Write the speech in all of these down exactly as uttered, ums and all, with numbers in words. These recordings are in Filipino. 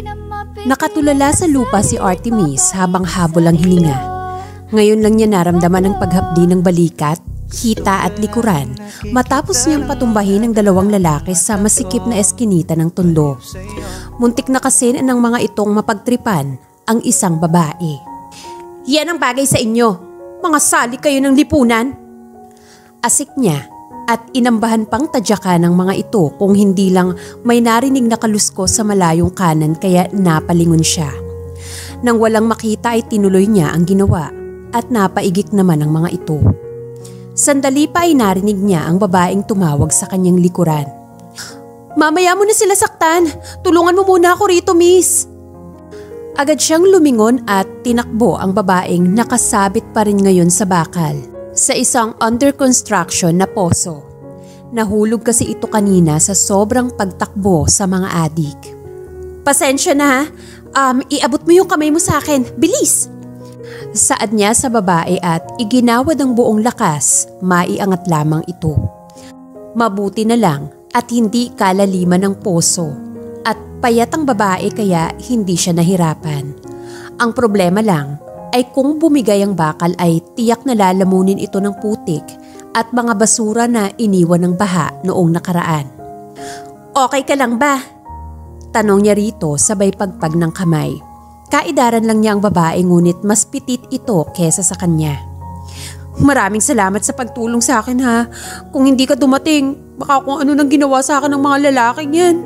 Nakatulala sa lupa si Artemis habang habol ang hininga. Ngayon lang niya naramdaman ang paghapdi ng balikat, hita at likuran matapos niyang patumbahin ang dalawang lalaki sa masikip na eskinita ng tondo. Muntik na kasi ng mga itong mapagtripan ang isang babae. Yan ang bagay sa inyo, mga sali kayo ng lipunan. Asik niya at inambahan pang tadyakan ng mga ito kung hindi lang may narinig na kalusko sa malayong kanan kaya napalingon siya. Nang walang makita ay tinuloy niya ang ginawa at napaigik naman ang mga ito. Sandali pa ay narinig niya ang babaeng tumawag sa kanyang likuran. Mamaya mo na sila saktan, tulungan mo muna ako rito, miss. Agad siyang lumingon at tinakbo ang babaeng nakasabit pa rin ngayon sa bakal sa isang under construction na poso. Nahulog kasi ito kanina sa sobrang pagtakbo sa mga adik. Pasensya na ha, um, iabot mo yung kamay mo sa akin, bilis! Saad niya sa babae at iginawad ang buong lakas, maiangat lamang ito. Mabuti na lang at hindi kalaliman ng poso at payat ang babae kaya hindi siya nahirapan. Ang problema lang ay kung bumigay ang bakal ay tiyak na lalamunin ito ng putik at mga basura na iniwan ng baha noong nakaraan. Okay ka lang ba? Tanong niya rito sabay pagpag ng kamay. Kaidaran lang niya ang babae ngunit mas pitit ito kesa sa kanya. Maraming salamat sa pagtulong sa akin ha. Kung hindi ka dumating, baka kung ano nang ginawa sa akin ng mga lalaking yan.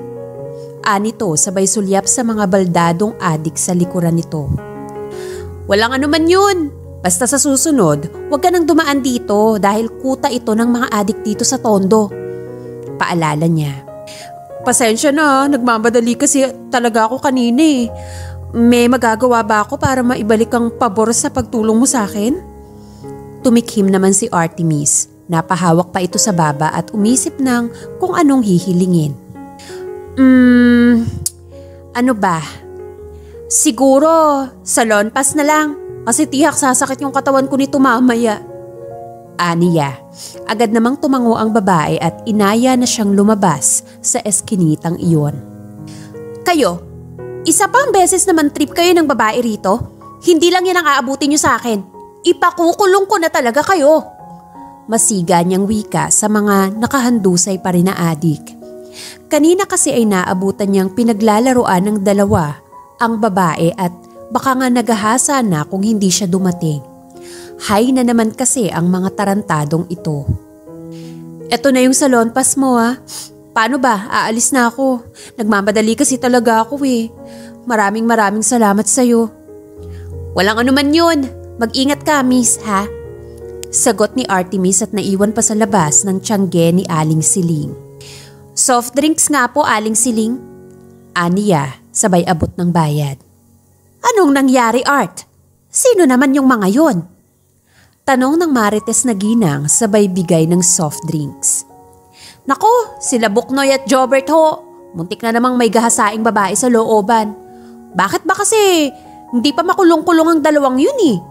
Anito sabay sulyap sa mga baldadong adik sa likuran nito. Walang anuman yun. Basta sa susunod, huwag ka nang dumaan dito dahil kuta ito ng mga adik dito sa tondo. Paalala niya. Pasensya na, nagmamadali kasi talaga ako kanina eh. May magagawa ba ako para maibalik ang pabor sa pagtulong mo sa akin? Tumikhim naman si Artemis. Napahawak pa ito sa baba at umisip ng kung anong hihilingin. Hmm, ano ba? Siguro, salon pass na lang kasi tihak sasakit yung katawan ko nito mamaya. Aniya, agad namang tumango ang babae at inaya na siyang lumabas sa eskinitang iyon. Kayo, isa pang beses naman trip kayo ng babae rito? Hindi lang yan ang aabutin niyo sa akin. Ipakukulong ko na talaga kayo. Masiga niyang wika sa mga nakahandusay pa rin na adik. Kanina kasi ay naabutan niyang pinaglalaroan ng dalawa ang babae at baka nga nagahasa na kung hindi siya dumating. Hay na naman kasi ang mga tarantadong ito. Eto na yung salon pass mo ha. Paano ba? Aalis na ako. Nagmamadali kasi talaga ako eh. Maraming maraming salamat sa'yo. Walang anuman yun. Mag-ingat ka, miss, ha? Sagot ni Artemis at naiwan pa sa labas ng tiyangge ni Aling Siling. Soft drinks nga po, Aling Siling. Aniya, sabay abot ng bayad. Anong nangyari, Art? Sino naman yung mga yon? Tanong ng Marites na ginang sabay bigay ng soft drinks. Nako, sila Buknoy at Jobert ho. Muntik na namang may gahasaing babae sa looban. Bakit ba kasi hindi pa makulong-kulong ang dalawang yun eh?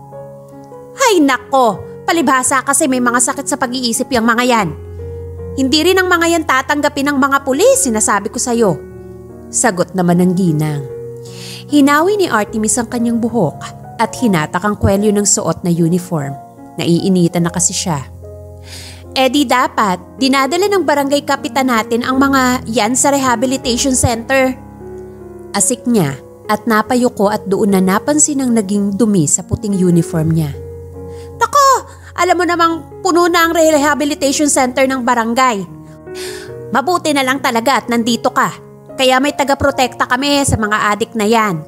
Hay nako, palibhasa kasi may mga sakit sa pag-iisip yung mga yan. Hindi rin ang mga yan tatanggapin ng mga pulis, sinasabi ko sa'yo. Sagot naman ng ginang. Hinawi ni Artemis ang kanyang buhok at hinatak ang kwelyo ng suot na uniform. Naiinitan na kasi siya. Eh di dapat, dinadala ng barangay kapitan natin ang mga yan sa rehabilitation center. Asik niya at napayuko at doon na napansin ang naging dumi sa puting uniform niya. Nako, alam mo namang puno na ang rehabilitation center ng barangay. Mabuti na lang talaga at nandito ka. Kaya may taga-protekta kami sa mga adik na yan.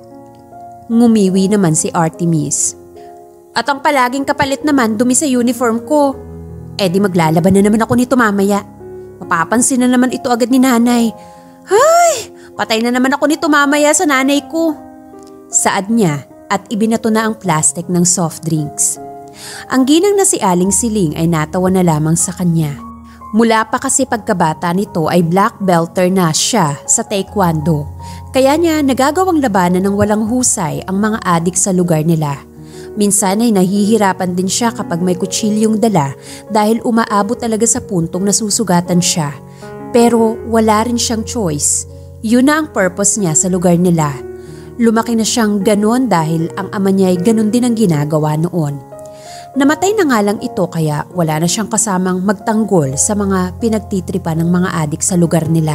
Ngumiwi naman si Artemis. At ang palaging kapalit naman dumi sa uniform ko. Eh di maglalaban na naman ako nito mamaya. Mapapansin na naman ito agad ni nanay. Ay, patay na naman ako nito mamaya sa nanay ko. Saad niya at ibinato na ang plastic ng soft drinks. Ang ginang na si Aling Siling ay natawa na lamang sa kanya. Mula pa kasi pagkabata nito ay black belter na siya sa taekwondo. Kaya niya nagagawang labanan ng walang husay ang mga adik sa lugar nila. Minsan ay nahihirapan din siya kapag may kutsilyong dala dahil umaabot talaga sa puntong nasusugatan siya. Pero wala rin siyang choice. Yun na ang purpose niya sa lugar nila. Lumaki na siyang ganon dahil ang ama niya ay ganon din ang ginagawa noon. Namatay na nga lang ito kaya wala na siyang kasamang magtanggol sa mga pinagtitripa ng mga adik sa lugar nila.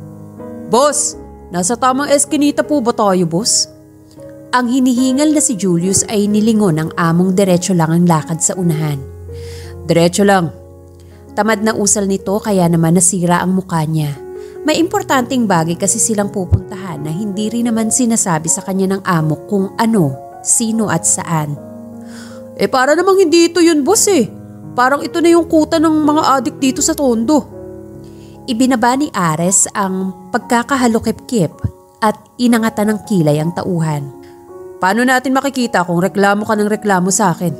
Boss, nasa tamang eskinita po ba tayo, boss? Ang hinihingal na si Julius ay nilingon ng among diretso lang ang lakad sa unahan. Diretso lang. Tamad na usal nito kaya naman nasira ang mukha niya. May importanteng bagay kasi silang pupuntahan na hindi rin naman sinasabi sa kanya ng amo kung ano, sino at saan. Eh para namang hindi ito yun, boss eh. Parang ito na yung kuta ng mga adik dito sa Tondo. Ibinaba ni Ares ang pagkakahalokip-kip at inangatan ng kilay ang tauhan. Paano natin makikita kung reklamo ka ng reklamo sa akin?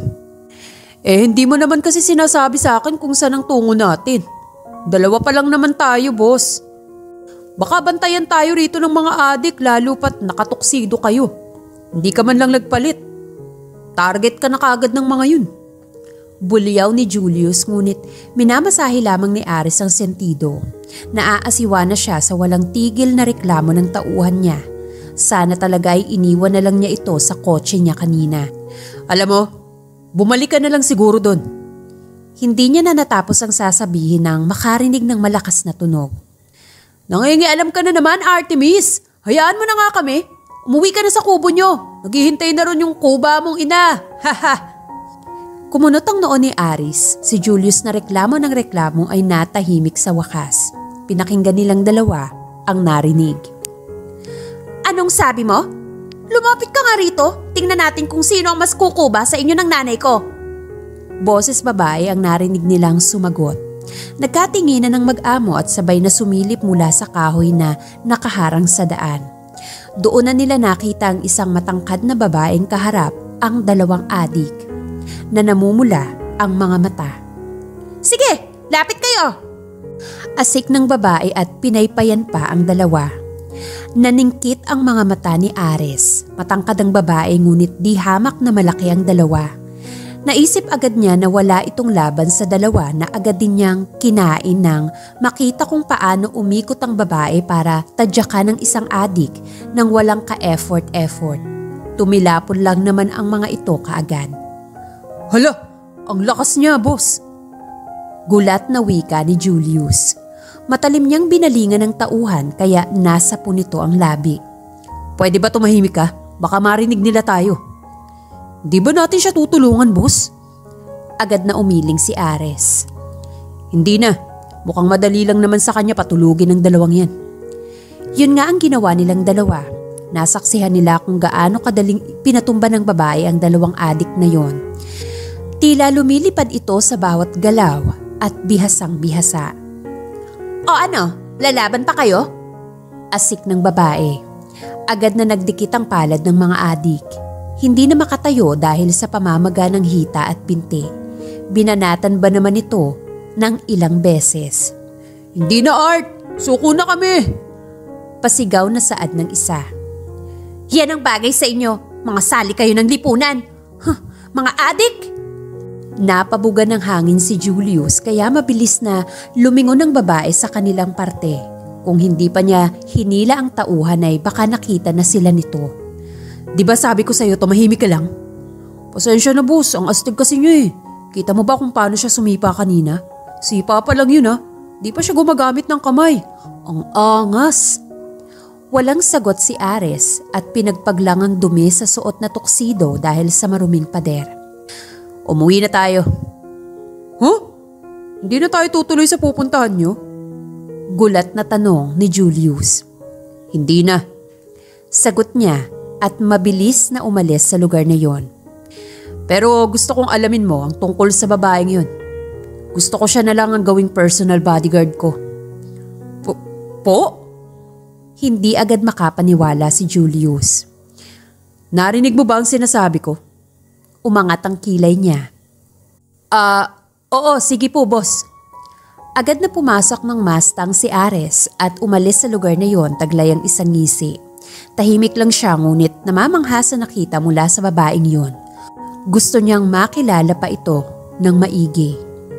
Eh hindi mo naman kasi sinasabi sa akin kung saan ang tungo natin. Dalawa pa lang naman tayo, boss. Baka bantayan tayo rito ng mga adik lalo pat nakatuksido kayo. Hindi ka man lang nagpalit. Target ka na kagad ng mga yun. Bulyaw ni Julius ngunit minamasahe lamang ni Aris ang sentido. Naaasiwa na siya sa walang tigil na reklamo ng tauhan niya. Sana talaga ay iniwan na lang niya ito sa kotse niya kanina. Alam mo, bumalik ka na lang siguro doon. Hindi niya na natapos ang sasabihin nang makarinig ng malakas na tunog. Nangingialam ka na naman, Artemis. Hayaan mo na nga kami. Umuwi ka na sa kubo nyo. Naghihintay na ron yung kuba mong ina. Haha. Kumunot ang noon ni Aris. Si Julius na reklamo ng reklamo ay natahimik sa wakas. Pinakinggan nilang dalawa ang narinig. Anong sabi mo? Lumapit ka nga rito. Tingnan natin kung sino ang mas kukuba sa inyo ng nanay ko. Boses babae ang narinig nilang sumagot. Nagkatinginan ng mag-amo at sabay na sumilip mula sa kahoy na nakaharang sa daan. Doon na nila nakita ang isang matangkad na babaeng kaharap ang dalawang adik na namumula ang mga mata. Sige, lapit kayo! Asik ng babae at pinaypayan pa ang dalawa. Naningkit ang mga mata ni Ares. Matangkad ang babae ngunit di hamak na malaki ang dalawa. Naisip agad niya na wala itong laban sa dalawa na agad din niyang kinain nang makita kung paano umikot ang babae para tadyakan ng isang adik nang walang ka-effort-effort. Tumilapon lang naman ang mga ito kaagad. Hala, ang lakas niya, boss! Gulat na wika ni Julius. Matalim niyang binalingan ng tauhan kaya nasa po nito ang labi. Pwede ba tumahimik ka? Baka marinig nila tayo. Di ba natin siya tutulungan, boss? Agad na umiling si Ares. Hindi na. Mukhang madali lang naman sa kanya patulugin ng dalawang yan. Yun nga ang ginawa nilang dalawa. Nasaksihan nila kung gaano kadaling pinatumba ng babae ang dalawang adik na yon. Tila lumilipad ito sa bawat galaw at bihasang bihasa. O ano, lalaban pa kayo? Asik ng babae. Agad na nagdikit ang palad ng mga adik. Hindi na makatayo dahil sa pamamaga ng hita at binti. Binanatan ba naman ito ng ilang beses. Hindi na, Art! Suko na kami! Pasigaw na saad ng isa. Yan ang bagay sa inyo. Mga sali kayo ng lipunan. Huh, mga adik! Napabuga ng hangin si Julius kaya mabilis na lumingon ng babae sa kanilang parte. Kung hindi pa niya hinila ang tauhan ay baka nakita na sila nito. Di ba sabi ko sa'yo tumahimik ka lang? Pasensya na, boss, ang astig kasi niya eh. Kita mo ba kung paano siya sumipa kanina? Sipa pa lang yun ah. Di pa siya gumagamit ng kamay. Ang angas. Walang sagot si Ares at pinagpaglang ang dumi sa suot na tuksido dahil sa maruming pader. Umuwi na tayo. Huh? Hindi na tayo tutuloy sa pupuntahan niyo? Gulat na tanong ni Julius. Hindi na. Sagot niya at mabilis na umalis sa lugar na yon. Pero gusto kong alamin mo ang tungkol sa babaeng yon. Gusto ko siya na lang ang gawing personal bodyguard ko. Po? Po? Hindi agad makapaniwala si Julius. Narinig mo ba ang sinasabi ko? Umangat ang kilay niya. Ah, uh, oo, sige po, boss. Agad na pumasok ng Mustang si Ares at umalis sa lugar na yon taglay ang isang ngisi. Tahimik lang siya ngunit namamangha sa nakita mula sa babaeng yon. Gusto niyang makilala pa ito ng maigi.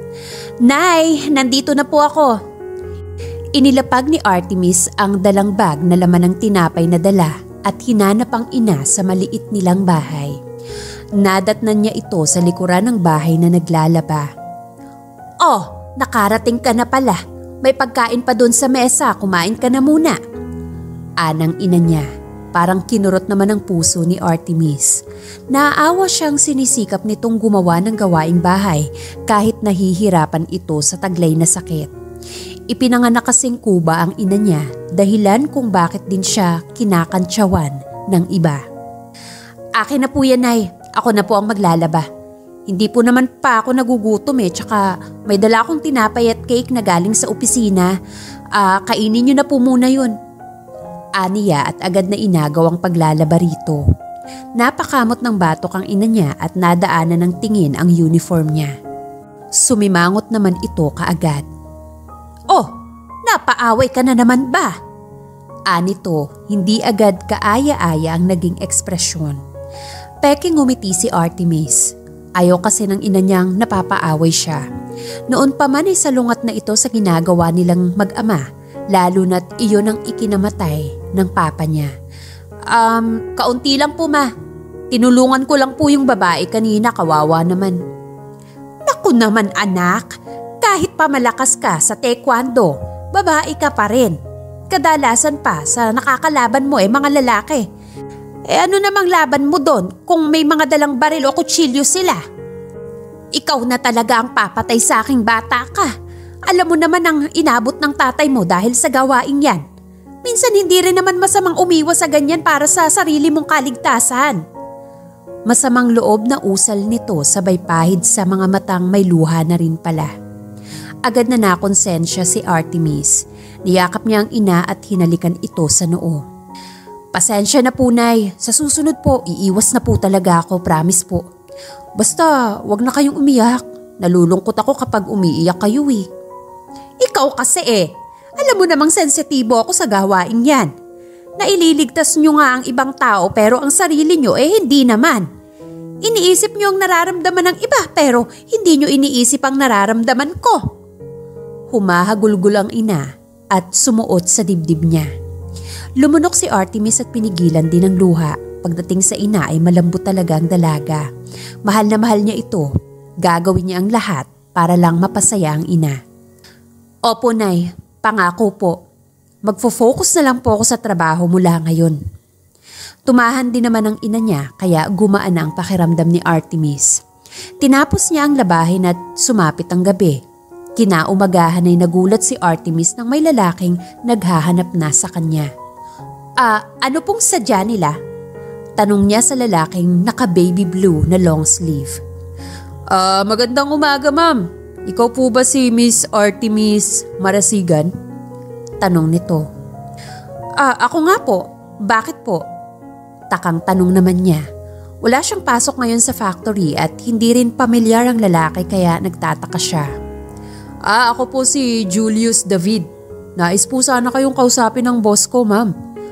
Nay, nandito na po ako. Inilapag ni Artemis ang dalang bag na laman ng tinapay na dala at hinanap ang ina sa maliit nilang bahay. Nadatnan niya ito sa likuran ng bahay na naglalaba. "Oh, nakarating ka na pala. May pagkain pa doon sa mesa, kumain ka na muna." Anang ina niya, parang kinurot naman ang puso ni Artemis. Naaawa siyang sinisikap nitong gumawa ng gawaing bahay kahit nahihirapan ito sa taglay na sakit. Ipinanganak kasing kuba ang ina niya, dahilan kung bakit din siya kinakantsawan ng iba. "Akin na po yan, Nay. Ako na po ang maglalaba. Hindi po naman pa ako nagugutom eh, tsaka may dala akong tinapay at cake na galing sa opisina. Ah, kainin niyo na po muna yun." Aniya at agad na inagaw ang paglalaba rito. Napakamot ng batok ang ina niya at nadaanan ng tingin ang uniform niya. Sumimangot naman ito kaagad. "Oh, napaaway ka na naman ba?" Anito, hindi agad kaaya-aya ang naging ekspresyon. Peking ngumiti si Artemis. Ayaw kasi ng ina niyang napapaaway siya. Noon pa man ay salungat na ito sa ginagawa nilang mag-ama, lalo na't iyon ang ikinamatay ng papa niya. Um, kaunti lang po ma. Tinulungan ko lang po yung babae kanina, kawawa naman." "Naku naman anak, kahit pa malakas ka sa taekwondo, babae ka pa rin. Kadalasan pa sa nakakalaban mo eh mga lalaki. Eh ano namang laban mo doon kung may mga dalang baril o kutsilyo sila? Ikaw na talaga ang papatay sa aking bata ka. Alam mo naman ang inabot ng tatay mo dahil sa gawaing yan. Minsan hindi rin naman masamang umiwas sa ganyan para sa sarili mong kaligtasan." Masamang loob na usal nito sabay pahid sa mga matang may luha na rin pala. Agad na nakonsensya si Artemis. Niyakap niya ang ina at hinalikan ito sa noo. "Pasensya na po, Nay. Sa susunod po, iiwas na po talaga ako, promise po. Basta wag na kayong umiyak. Nalulungkot ako kapag umiiyak kayo eh." "Ikaw kasi eh. Alam mo namang sensitibo ako sa gawain yan. Naililigtas nyo nga ang ibang tao pero ang sarili nyo eh hindi naman. Iniisip nyo ang nararamdaman ng iba pero hindi nyo iniisip ang nararamdaman ko." Humahagulgol ang ina at sumuot sa dibdib niya. Lumunok si Artemis at pinigilan din ang luha. Pagdating sa ina ay malambot talaga ang dalaga. Mahal na mahal niya ito. Gagawin niya ang lahat para lang mapasaya ang ina. "Opo, Nay. Pangako po. Magfo-focus na lang po ako sa trabaho mula ngayon." Tumahan din naman ang ina niya kaya gumaan na ang pakiramdam ni Artemis. Tinapos niya ang labahin at sumapit ang gabi. Kinaumagahan ay nagulat si Artemis nang may lalaking naghahanap na sa kanya. "Ah, ano pong sadya nila?" Tanong niya sa lalaking naka-baby blue na long sleeve. "Ah, magandang umaga, ma'am. Ikaw po ba si Miss Artemis Marasigan?" Tanong nito. "Ah, ako nga po. Bakit po?" Takang tanong naman niya. Wala siyang pasok ngayon sa factory at hindi rin pamilyar ang lalaki kaya nagtataka siya. "Ah, ako po si Julius David. Nais po sana kayong kausapin ng boss ko, ma'am.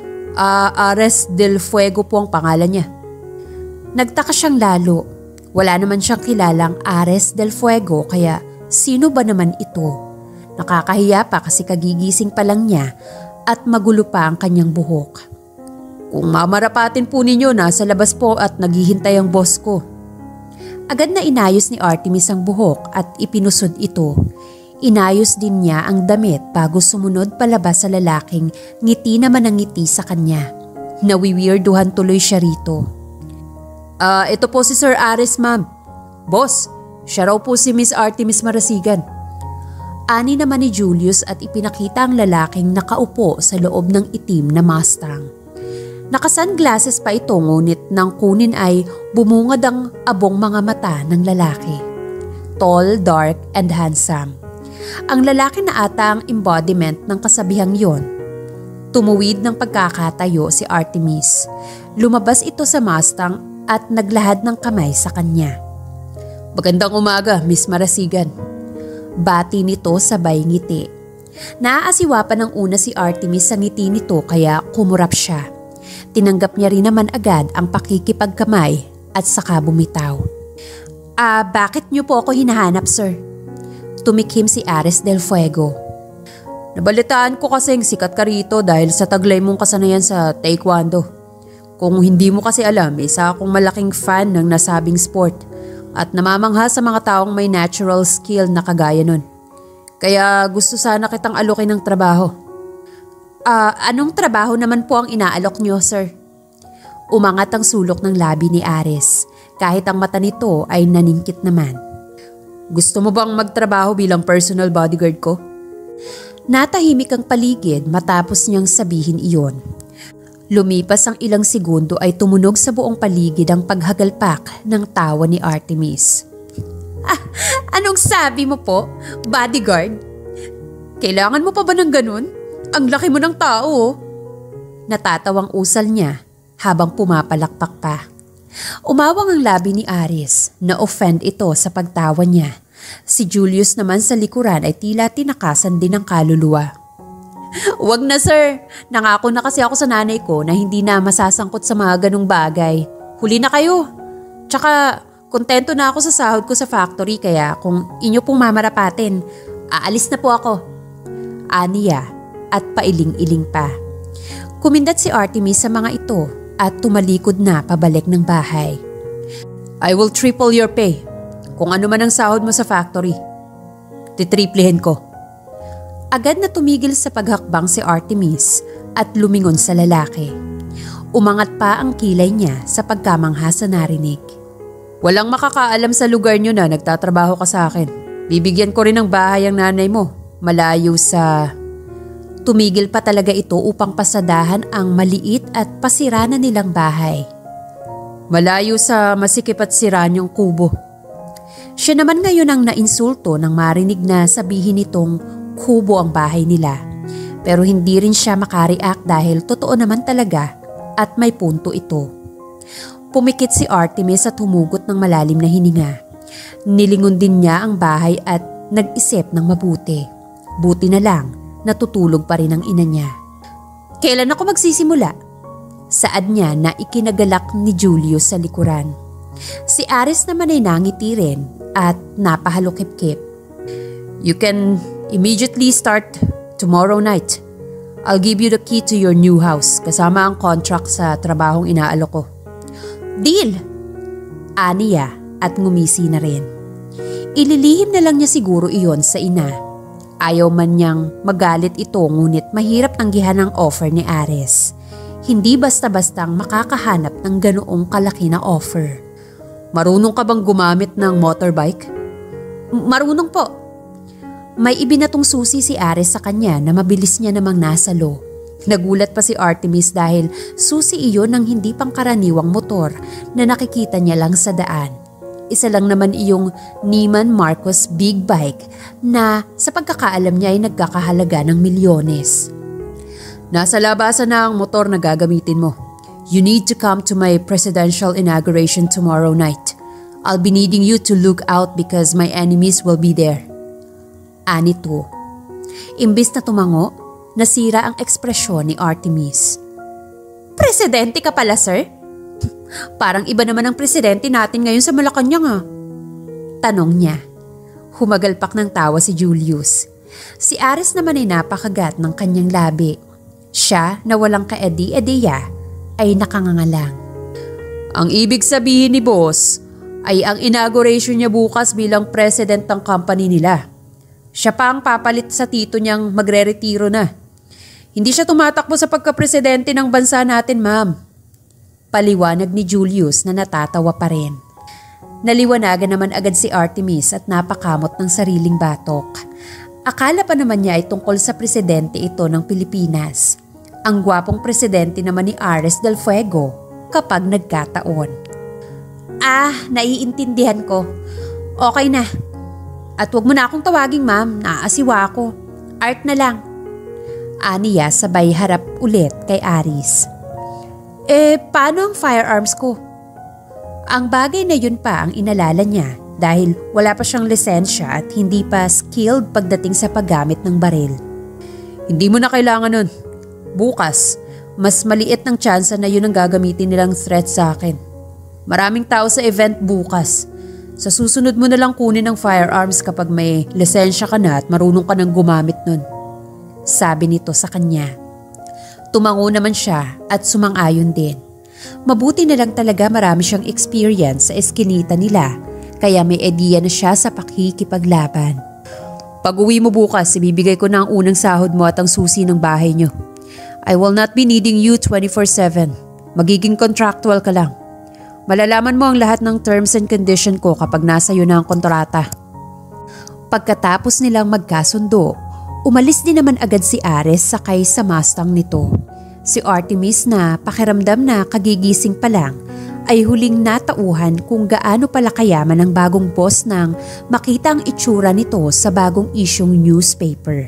Ah, Ares del Fuego po ang pangalan niya." Nagtaka siyang lalo. Wala naman siyang kilalang Ares del Fuego kaya sino ba naman ito? Nakakahiya pa kasi kagigising pa lang niya at magulo pa ang kanyang buhok. "Kung mamarapatin po ninyo, nasa labas po at naghihintay ang boss ko." Agad na inayos ni Artemis ang buhok at ipinusod ito. Inayos din niya ang damit bago sumunod palabas sa lalaking ngiti naman ang ngiti sa kanya. Nawiwirduhan tuloy siya rito. "Ah, ito po si Sir Ares, ma'am. Boss, siya raw po si Miss Artemis Marasigan." Ani naman ni Julius at ipinakita ang lalaking nakaupo sa loob ng itim na Mustang. Naka-sunglasses pa ito ngunit nang kunin ay bumungad ang abong mga mata ng lalaki. Tall, dark, and handsome. Ang lalaki na ata ang embodiment ng kasabihang yon. Tumuwid ng pagkakatayo si Artemis. Lumabas ito sa Mustang at naglahad ng kamay sa kanya. "Magandang umaga, Miss Marasigan." Bati nito sabay ngiti. Naaasiwa pa ng una si Artemis sa ngiti nito kaya kumurap siya. Tinanggap niya rin naman agad ang pakikipagkamay at saka bumitaw. "Ah, bakit niyo po ako hinahanap, sir?" Tumikhim si Ares del Fuego. "Nabalitaan ko kasing sikat ka rito dahil sa taglay mong kasanayan sa taekwondo. Kung hindi mo kasi alam, isa akong malaking fan ng nasabing sport at namamangha sa mga taong may natural skill na kagaya nun. Kaya gusto sana kitang alokin ng trabaho. Ah, uh, anong trabaho naman po ang inaalok niyo, sir? Umangat ang sulok ng labi ni Aris kahit ang mata nito ay naningkit naman. Gusto mo bang magtrabaho bilang personal bodyguard ko? Natahimik ang paligid matapos niyang sabihin iyon. Lumipas ang ilang segundo ay tumunog sa buong paligid ang paghagalpak ng tawa ni Artemis. Ah, anong sabi mo po? Bodyguard? Kailangan mo pa ba ng ganun? Ang laki mo ng tao. Natatawang usal niya habang pumapalakpak pa. Umawang ang labi ni Aris na offend ito sa pagtawa niya. Si Julius naman sa likuran ay tila tinakasan din ng kaluluwa. Wag na sir, nangako na kasi ako sa nanay ko na hindi na masasangkot sa mga ganong bagay. Huli na kayo. Tsaka kontento na ako sa sahod ko sa factory kaya kung inyo pong mamarapatin, aalis na po ako. Aniya at pailing-iling pa. Kumindat si Artemis sa mga ito at tumalikod na pabalik ng bahay. I will triple your pay. Kung ano man ang sahod mo sa factory, titriplihin ko. Agad na tumigil sa paghakbang si Artemis at lumingon sa lalaki. Umangat pa ang kilay niya sa pagkamangha sa narinig. Walang makakaalam sa lugar niyo na nagtatrabaho ka sa akin. Bibigyan ko rin ng bahay ang nanay mo, malayo sa... Tumigil pa talaga ito upang pasadahan ang maliit at pasira na nilang bahay. Malayo sa masikip at sira niyong kubo. Siya naman ngayon ang nainsulto nang marinig na sabihin nitong kubo ang bahay nila. Pero hindi rin siya makareact dahil totoo naman talaga at may punto ito. Pumikit si Artemis at humugot ng malalim na hininga. Nilingon din niya ang bahay at nag-isip ng mabuti. Buti na lang, natutulog pa rin ang ina niya. Kailan ako magsisimula? Saad niya na ikinagalak ni Julius sa likuran. Si Aris naman ay nangiti rin at napahalukip-kip. You can immediately start tomorrow night. I'll give you the key to your new house kasama ang contract sa trabahong inaalok ko. Deal! Aniya at ngumisi na rin. Ililihim na lang niya siguro iyon sa ina. Ayaw man niyang magalit ito ngunit mahirap tanggihan ang offer ni Aris. Hindi basta-bastang makakahanap ng ganoong kalaki na offer. Marunong ka bang gumamit ng motorbike? Marunong po. May ibinatong susi si Aris sa kanya na mabilis niya namang nasalo. Nagulat pa si Artemis dahil susi iyon ng hindi pangkaraniwang motor na nakikita niya lang sa daan. Isa lang naman iyong Neiman Marcos Big Bike na sa pagkakaalam niya ay nagkakahalaga ng milyones. Nasa labasan na ang motor na gagamitin mo. You need to come to my presidential inauguration tomorrow night. I'll be needing you to look out because my enemies will be there. Anito. Imbis na tumango, nasira ang ekspresyon ni Artemis. Presidente ka pala, sir? Parang iba naman ang presidente natin ngayon sa Malacanang ah. Tanong niya. Humagalpak ng tawa si Julius. Si Aris naman ay napakagat ng kanyang labi. Siya na walang kaedi-ediya ay nakangangalang. Ang ibig sabihin ni boss ay ang inauguration niya bukas bilang president ng company nila. Siya pa ang papalit sa tito niyang magre-retiro na. Hindi siya tumatakbo sa pagka-presidente ng bansa natin, ma'am. Paliwanag ni Julius na natatawa pa rin. Naliwanagan naman agad si Artemis at napakamot ng sariling batok. Akala pa naman niya ay tungkol sa presidente ito ng Pilipinas. Ang gwapong presidente naman ni Ares del Fuego kapag nagkataon. Ah, naiintindihan ko. Okay na. At wag mo na akong tawaging ma'am, naaasiwa ako. Art na lang. Aniya sabay harap ulit kay Aris. Eh, paano ang firearms ko? Ang bagay na yun pa ang inalala niya dahil wala pa siyang lisensya at hindi pa skilled pagdating sa paggamit ng baril. Hindi mo na kailangan nun. Bukas, mas maliit ng tsansa na yun ang gagamitin nilang threat sa akin. Maraming tao sa event bukas. Sa susunod mo na lang kunin ang firearms kapag may lisensya ka na at marunong ka nang gumamit nun. Sabi nito sa kanya. Tumango naman siya at sumang-ayon din. Mabuti na lang talaga marami siyang experience sa eskinita nila, kaya may idea na siya sa pakikipaglaban. Pag uwi mo bukas, ibibigay ko na ang unang sahod mo at ang susi ng bahay niyo. I will not be needing you twenty-four seven. Magiging contractual ka lang. Malalaman mo ang lahat ng terms and condition ko kapag nasa iyo na ang kontrata. Pagkatapos nilang magkasundo, umalis din naman agad si Ares sakay sa Mustang nito. Si Artemis na pakiramdam na kagigising pa lang ay huling natauhan kung gaano pala kayaman ang bagong boss nang makita ang itsura nito sa bagong isyong newspaper.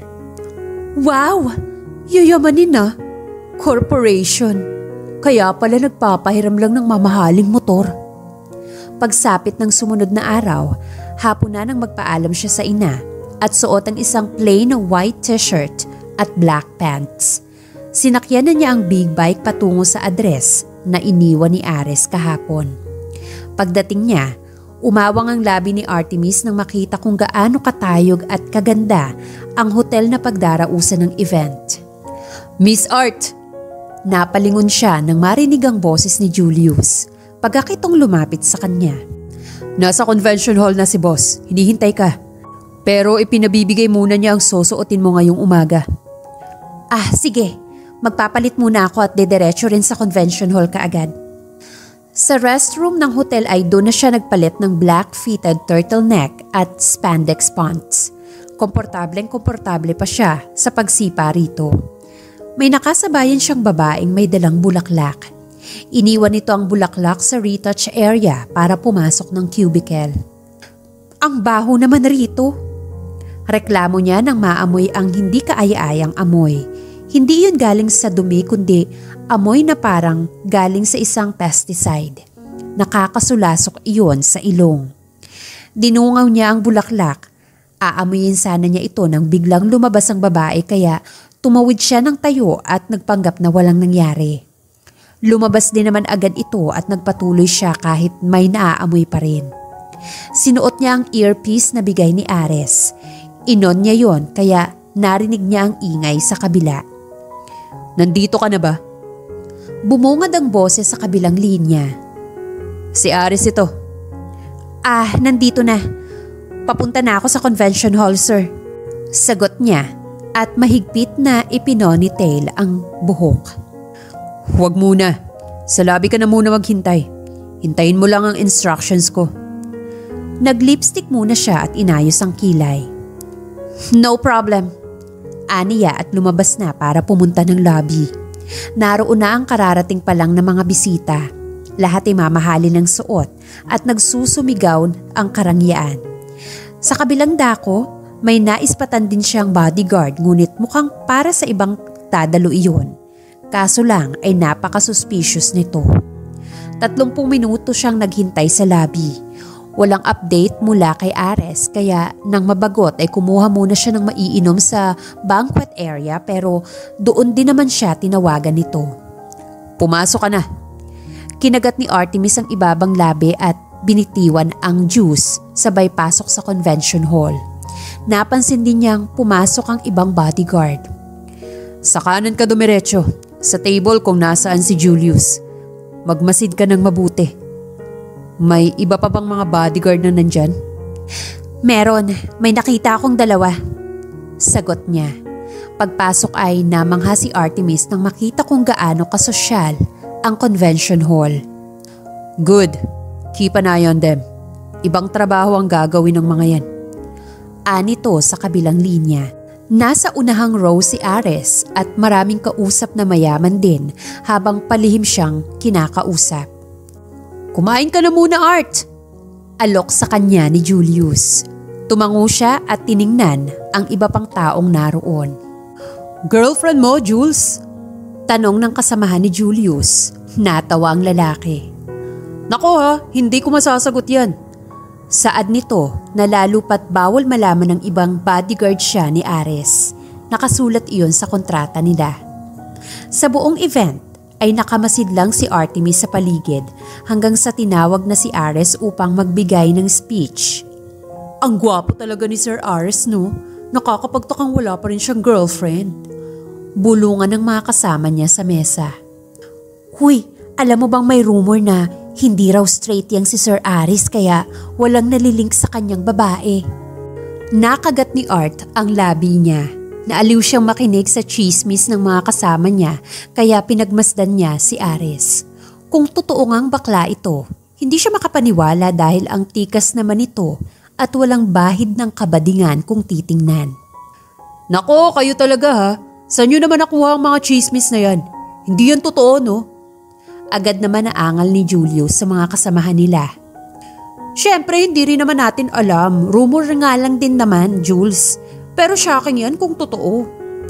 Wow! Yayamanin na! Corporation! Kaya pala nagpapahiram lang ng mamahaling motor. Pagsapit ng sumunod na araw, hapon na nang magpaalam siya sa ina at suot ang isang plain white t-shirt at black pants. Sinakyan na niya ang big bike patungo sa address na iniwan ni Ares kahapon. Pagdating niya, umawang ang labi ni Artemis nang makita kung gaano katayog at kaganda ang hotel na pagdarausan ng event. Miss Art! Napalingon siya nang marinig ang boses ni Julius pagkakitong lumapit sa kanya. Nasa convention hall na si boss, hinihintay ka. Pero ipinabibigay muna niya ang susuotin mo ngayong umaga. Ah, sige. Magpapalit muna ako at dediretso rin sa convention hall kaagad. Sa restroom ng hotel ay doon na siya nagpalit ng black fitted turtleneck at spandex pants. Komportableng komportable pa siya sa pagsipa rito. May nakasabayan siyang babaeng may dalang bulaklak. Iniwan nito ang bulaklak sa retouch area para pumasok ng cubicle. Ang baho naman rito. Reklamo niya nang maamoy ang hindi kaaya-ayang amoy. Hindi yun galing sa dumi kundi amoy na parang galing sa isang pesticide. Nakakasulasok iyon sa ilong. Dinungaw niya ang bulaklak. Aamuyin sana niya ito nang biglang lumabas ang babae kaya tumawid siya ng tayo at nagpanggap na walang nangyari. Lumabas din naman agad ito at nagpatuloy siya kahit may naaamoy pa rin. Sinuot niya ang earpiece na bigay ni Ares. Inon niya yon kaya narinig niya ang ingay sa kabila. Nandito ka na ba? Bumungad ang boses sa kabilang linya. Si Ares ito. Ah, nandito na. Papunta na ako sa convention hall, sir. Sagot niya at mahigpit na ipinonytail ang buhok. Huwag muna. Sa lobby ka na muna maghintay. Hintayin mo lang ang instructions ko. Nag-lipstick muna siya at inayos ang kilay. No problem. Aniya at lumabas na para pumunta ng lobby. Naroon na ang kararating pa lang ng mga bisita. Lahat ay mamahalin ng suot at nagsusumigaw ang karangyaan. Sa kabilang dako, may naispatan din siyang bodyguard ngunit mukhang para sa ibang dadalo iyon. Kaso lang ay napaka-suspicious nito. Tatlumpung minuto siyang naghintay sa lobby. Walang update mula kay Ares kaya nang mabagot ay kumuha muna siya ng maiinom sa banquet area pero doon din naman siya tinawagan nito. Pumasok ka na. Kinagat ni Artemis ang ibabang labi at binitiwan ang juice sabay pasok sa convention hall. Napansin din niyang pumasok ang ibang bodyguard. Sa kanan ka dumiretso, sa table kung nasaan si Julius. Magmasid ka ng mabuti. May iba pa bang mga bodyguard na nandyan? Meron, may nakita akong dalawa. Sagot niya. Pagpasok ay namangha si Artemis nang makita kung gaano kasosyal ang convention hall. Good, keep an eye on them. Ibang trabaho ang gagawin ng mga yan. Anito sa kabilang linya. Nasa unahang row si Ares at maraming kausap na mayaman din habang palihim siyang kinakausap. Kumain ka na muna, Art! Alok sa kanya ni Julius. Tumango siya at tiningnan ang iba pang taong naroon. Girlfriend mo, Jules? Tanong ng kasamahan ni Julius. Natawa ang lalaki. Nako ha, hindi ko masasagot yan. Saad nito na lalo pat bawal malaman ng ibang bodyguard siya ni Ares. Nakasulat iyon sa kontrata nila. Sa buong event ay nakamasid lang si Artemis sa paligid hanggang sa tinawag na si Ares upang magbigay ng speech. Ang gwapo talaga ni Sir Ares, no? Nakakapagtakang wala pa rin siyang girlfriend. Bulungan ng mga kasama niya sa mesa. Huy, Alam mo bang may rumor na hindi raw straight yang si Sir Aris kaya walang nalilink sa kanyang babae. Nakagat ni Art ang labi niya. Naaliw siyang makinig sa chismis ng mga kasama niya kaya pinagmasdan niya si Aris. Kung totoo ngang bakla ito, hindi siya makapaniwala dahil ang tikas naman ito at walang bahid ng kabadingan kung titingnan. Nako, kayo talaga ha. Saan nyo naman nakuha ang mga chismis na yan? Hindi yan totoo, no? Agad naman naangal ni Julius sa mga kasamahan nila. Siyempre, hindi rin naman natin alam. Rumor nga lang din naman, Jules. Pero shocking yan kung totoo.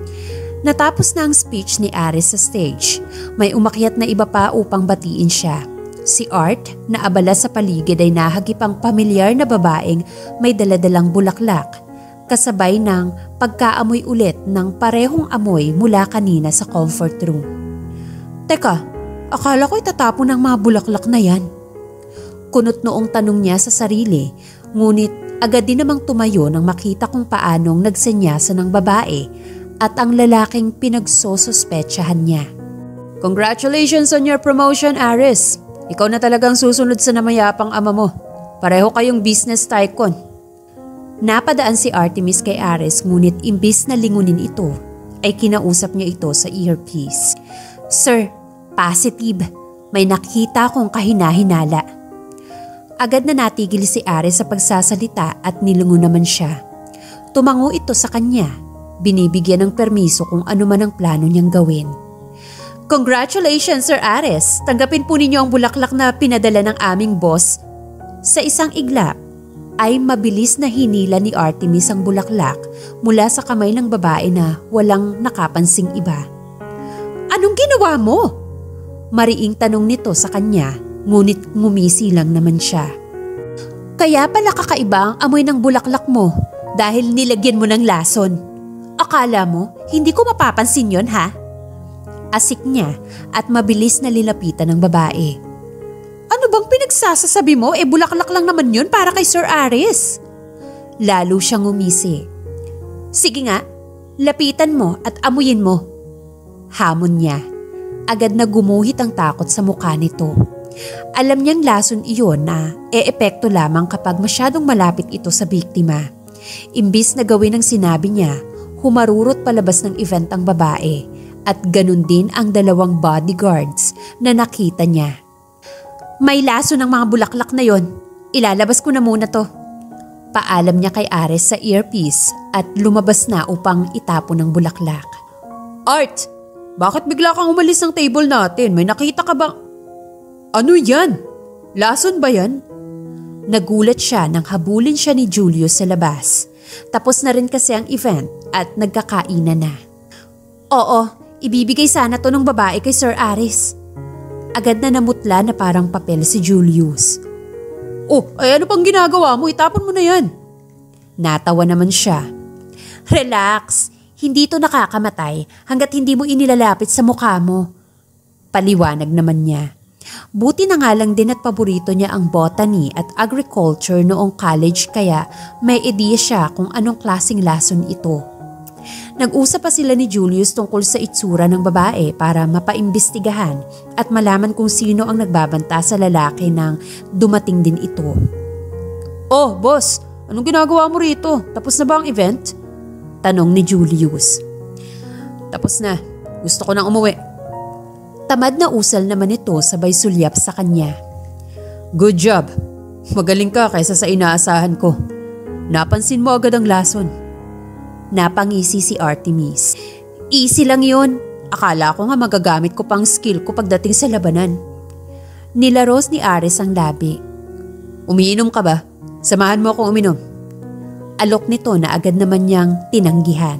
Natapos na ang speech ni Aris sa stage. May umakyat na iba pa upang batiin siya. Si Art, na abala sa paligid ay nahagip ang pamilyar na babaeng may daladalang bulaklak. Kasabay ng pagkaamoy ulit ng parehong amoy mula kanina sa comfort room. Teka, akala ko itatapon ng mga bulaklak na yan. Kunot noong tanong niya sa sarili, ngunit agad din namang tumayo nang makita kung paanong nagsenyasa ng babae at ang lalaking pinagsosospetsahan niya. Congratulations on your promotion, Aris. Ikaw na talagang susunod sa namayapang ama mo. Pareho kayong business tycoon. Napadaan si Artemis kay Aris ngunit imbis na lingunin ito, ay kinausap niya ito sa earpiece. Sir, positive. May nakita kong kahina-hinala. Agad na natigil si Aris sa pagsasalita at nilungo naman siya. Tumango ito sa kanya. Binibigyan ng permiso kung ano man ang plano niyang gawin. Congratulations, Sir Aris. Tanggapin po ninyo ang bulaklak na pinadala ng aming boss. Sa isang iglap, ay mabilis na hinila ni Artemis ang bulaklak mula sa kamay ng babae na walang nakapansing iba. Anong ginawa mo? Mariing tanong nito sa kanya, ngunit ngumisi lang naman siya. Kaya pala kakaiba ang amoy ng bulaklak mo dahil nilagyan mo ng lason. Akala mo, hindi ko mapapansin yon ha? Asik niya at mabilis na lilapitan ng babae. Ano bang pinagsasasabi mo? Eh bulaklak lang naman yun para kay Sir Aris. Lalo siyang ngumisi. Sige nga, lapitan mo at amuyin mo. Hamon niya. Agad na gumuhit ang takot sa mukha nito. Alam niyang lason iyon na e-epekto lamang kapag masyadong malapit ito sa biktima. Imbis na gawin ang sinabi niya, humarurot palabas ng event ang babae at ganun din ang dalawang bodyguards na nakita niya. May laso ng mga bulaklak na yon. Ilalabas ko na muna to. Paalam niya kay Aris sa earpiece at lumabas na upang itapon ng bulaklak. Art, bakit bigla kang umalis ng table natin? May nakita ka bang... Ano yan? Lason ba yan? Nagulat siya nang habulin siya ni Julius sa labas. Tapos na rin kasi ang event at nagkakainan na. Oo, ibibigay sana to ng babae kay Sir Aris. Agad na namutla na parang papel si Julius. Oh, ay ano pang ginagawa mo? Itapon mo na yan. Natawa naman siya. Relax, hindi to nakakamatay hanggat hindi mo inilalapit sa mukha mo. Paliwanag naman niya. Buti na nga lang din at paborito niya ang botany at agriculture noong college kaya may ideya siya kung anong klaseng lason ito. Nag-usap pa sila ni Julius tungkol sa itsura ng babae para mapaimbestigahan at malaman kung sino ang nagbabanta sa lalaki nang dumating din ito. Oh, boss, anong ginagawa mo rito? Tapos na ba ang event? Tanong ni Julius. Tapos na, gusto ko nang umuwi. Tamad na usal naman ito sabay sulyap sa kanya. Good job, magaling ka kaysa sa inaasahan ko. Napansin mo agad ang lason. Napangisi si Artemis. Easy lang yun. Akala ko nga magagamit ko pang skill ko pagdating sa labanan. Nilaros ni Aris ang labi. Umiinom ka ba? Samahan mo akong uminom. Alok nito na agad naman niyang tinanggihan.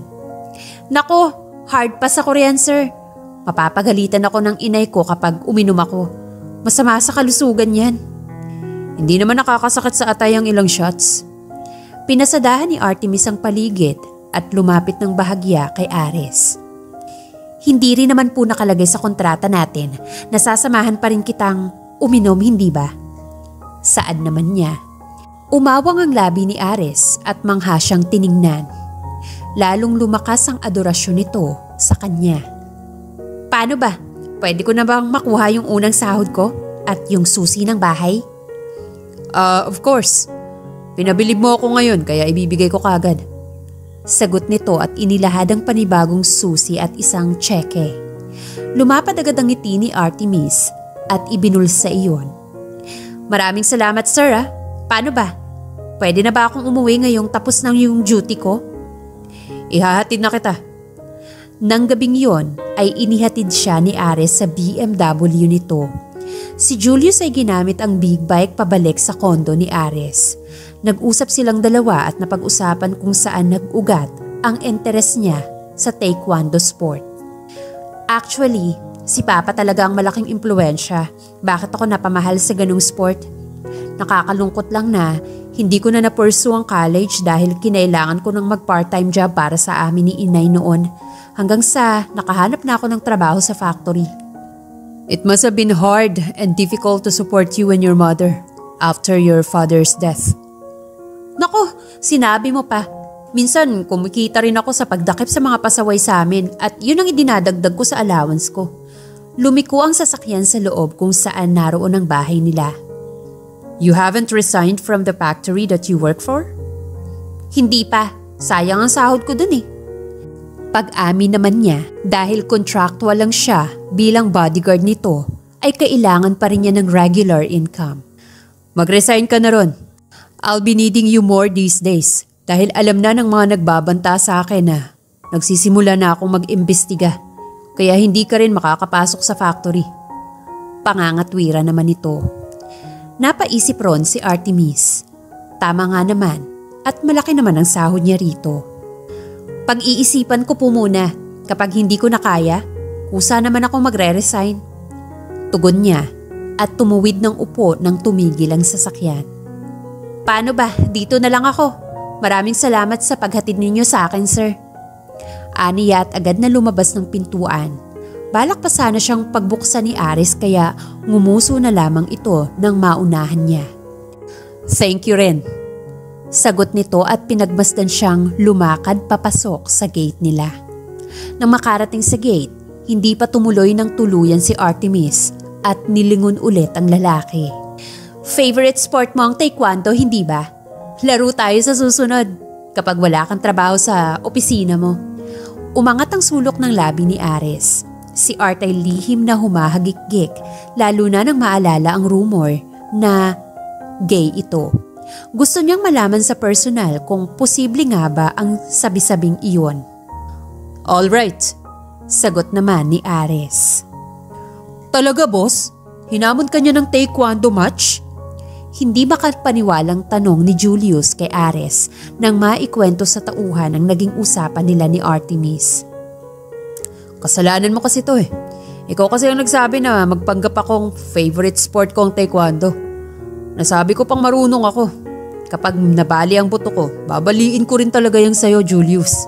Nako, hard pass ako riyan, sir. Mapapagalitan ako ng inay ko kapag uminom ako. Masama sa kalusugan yan. Hindi naman nakakasakit sa atay ang ilang shots. Pinasadahan ni Artemis ang paligid at lumapit ng bahagya kay Aris. Hindi rin naman po nakalagay sa kontrata natin na sasamahan pa rin kitang uminom, hindi ba? Saan naman niya? Umawang ang labi ni Aris at mangha siyang tiningnan. Lalong lumakas ang adorasyon nito sa kanya. Paano ba? pwede ko na bang makuha yung unang sahod ko at yung susi ng bahay? Ah, uh, of course. Pinabilib mo ako ngayon kaya ibibigay ko kagad. Sagot nito at inilahad ang panibagong susi at isang tseke. Lumapad agad ang ngiti ni Artemis at ibinulsa iyon. Maraming salamat sir ah. Paano ba? Pwede na ba akong umuwi ngayong tapos ng yung duty ko? Ihahatid na kita. Nang gabing yon ay inihatid siya ni Ares sa B M W nito. Si Julius ay ginamit ang big bike pabalik sa kondo ni Ares. Nag-usap silang dalawa at napag-usapan kung saan nag-ugat ang interes niya sa taekwondo sport. Actually, si Papa talaga ang malaking impluensya. Bakit ako napamahal sa ganung sport? Nakakalungkot lang na hindi ko na na-pursue ang college dahil kinailangan ko ng mag-part-time job para sa amin ni Inay noon hanggang sa nakahanap na ako ng trabaho sa factory. It must have been hard and difficult to support you and your mother after your father's death. Nako, sinabi mo pa. Minsan kumikita rin ako sa pagdakip sa mga pasaway sa amin at yun ang idinadagdag ko sa allowance ko. Lumiko ang sasakyan sa loob kung saan naroon ang bahay nila. You haven't resigned from the factory that you work for? Hindi pa. Sayang ang sahod ko dun eh. Pag-amin naman niya dahil contractual lang siya bilang bodyguard nito ay kailangan pa rin niya ng regular income. Mag-resign ka na ron. I'll be needing you more these days dahil alam na ng mga nagbabanta sa akin na nagsisimula na akong mag-imbestiga kaya hindi ka rin makakapasok sa factory. Pangangatwira naman ito. Napaisip ron si Artemis. Tama nga naman at malaki naman ang sahod niya rito. Pag-iisipan ko po muna kapag hindi ko na kaya, kusa naman ako magre-resign. Tugon niya at tumuwid ng upo nang tumigil ang sasakyan. Paano ba? Dito na lang ako. Maraming salamat sa paghatid ninyo sa akin, sir. Aniya at agad na lumabas ng pintuan. Balak pa sana siyang pagbuksan ni Ares kaya ngumuso na lamang ito nang maunahan niya. Thank you rin. Sagot nito at pinagmasdan siyang lumakad papasok sa gate nila. Nang makarating sa gate, hindi pa tumuloy ng tuluyan si Artemis at nilingon ulit ang lalaki. Favorite sport mo ang taekwondo, hindi ba? Laro tayo sa susunod kapag wala kang trabaho sa opisina mo. Umangat ang sulok ng labi ni Ares. Si Art ay lihim na humahagik-gik lalo na nang maalala ang rumor na gay ito. Gusto niyang malaman sa personal kung posible nga ba ang sabi-sabing iyon. All right, sagot naman ni Ares. Talaga boss? Hinamon ka niya ng taekwondo match? Hindi makapaniwalang tanong ni Julius kay Ares nang maikwento sa tauhan ang naging usapan nila ni Artemis. Kasalanan mo kasi to eh. Ikaw kasi ang nagsabi na magpanggap akong favorite sport ko ang taekwondo. Nasabi ko pang marunong ako. Kapag nabali ang buto ko, babaliin ko rin talaga yung sayo, Julius.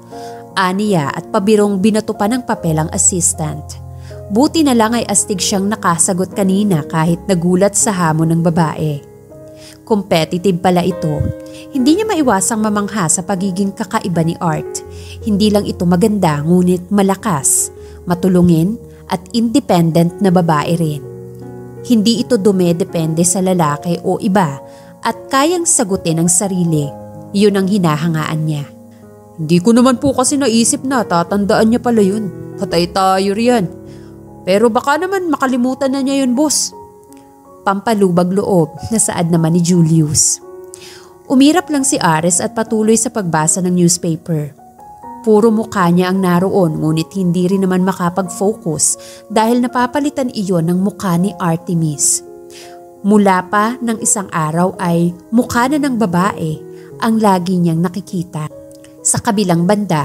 Aniya at pabirong binato pa ng papel ang assistant. Buti na lang ay astig siyang nakasagot kanina kahit nagulat sa hamon ng babae. Competitive pala ito. Hindi niya maiwasang mamangha sa pagiging kakaiba ni Art. Hindi lang ito maganda ngunit malakas, matulungin at independent na babae rin. Hindi ito dumedepende sa lalaki o iba at kayang sagutin ang sarili. Yun ang hinahangaan niya. Hindi ko naman po kasi naisip na tatandaan niya pala yun. Patay tayo riyan. Pero baka naman makalimutan na niya yun, boss. Pampalubag loob na saad naman ni Julius. Umirap lang si Ares at patuloy sa pagbasa ng newspaper. Puro mukha niya ang naroon ngunit hindi rin naman makapag-focus dahil napapalitan iyon ng mukha ni Artemis. Mula pa ng isang araw ay mukha na ng babae ang lagi niyang nakikita. Sa kabilang banda,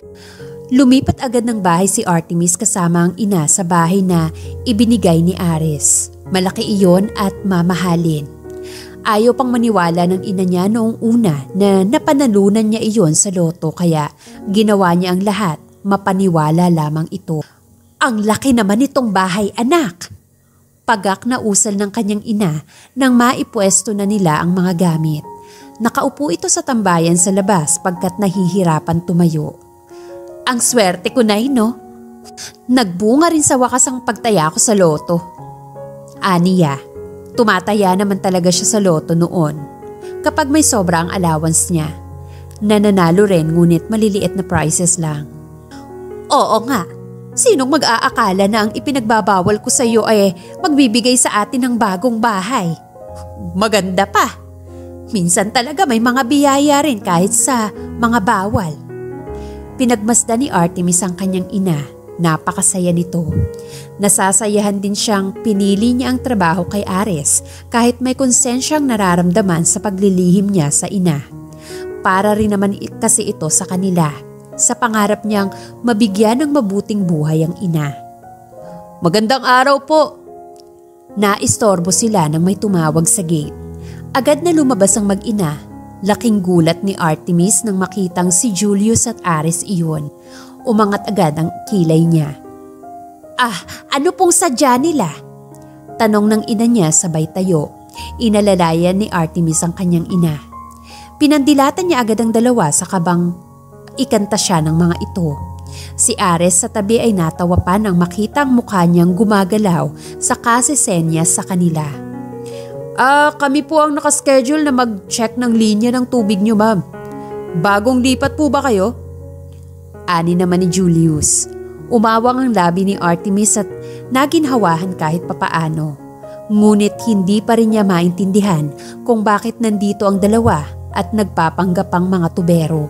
lumipat agad ng bahay si Artemis kasama ang ina sa bahay na ibinigay ni Ares. Malaki iyon at mamahalin. Ayaw pang maniwala ng ina niya noong una na napanalunan niya iyon sa loto kaya ginawa niya ang lahat, mapaniwala lamang ito. Ang laki naman itong bahay, anak! Pagak na usal ng kanyang ina nang maipwesto na nila ang mga gamit. Nakaupo ito sa tambayan sa labas pagkat nahihirapan tumayo. Ang swerte ko na no? Nagbunga rin sa wakas ang pagtaya ko sa loto. Aniya, tumataya naman talaga siya sa loto noon kapag may sobra ang allowance niya. Nananalo rin ngunit maliliit na prizes lang. Oo nga, sinong mag-aakala na ang ipinagbabawal ko sa iyo ay magbibigay sa atin ng bagong bahay? Maganda pa. Minsan talaga may mga biyaya rin kahit sa mga bawal. Pinagmasdan ni Artemis ang kanyang ina. Napakasaya nito. Nasasayahan din siyang pinili niya ang trabaho kay Ares kahit may konsensyang nararamdaman sa paglilihim niya sa ina. Para rin naman kasi ito sa kanila, sa pangarap niyang mabigyan ng mabuting buhay ang ina. Magandang araw po! Naistorbo sila nang may tumawag sa gate. Agad na lumabas ang mag-ina. Laking gulat ni Artemis nang makitang si Julius at Ares iyon. Umangat agad ang kilay niya. Ah, ano pong sadya nila? Tanong ng ina niya sabay tayo. Inalalayan ni Artemis ang kanyang ina. Pinandilatan niya agad ang dalawa sa kabang ikanta siya ng mga ito. Si Ares sa tabi ay natawa pa nang makita ang mukha niyang gumagalaw sa kasisenyas sa kanila. Ah, kami po ang nakaschedule na mag-check ng linya ng tubig niyo, ma'am. Bagong lipat po ba kayo? Ani naman ni Julius. Umawang ang labi ni Artemis at naginhawahan kahit papaano. Ngunit hindi pa rin niya maintindihan kung bakit nandito ang dalawa at nagpapanggapang mga tubero.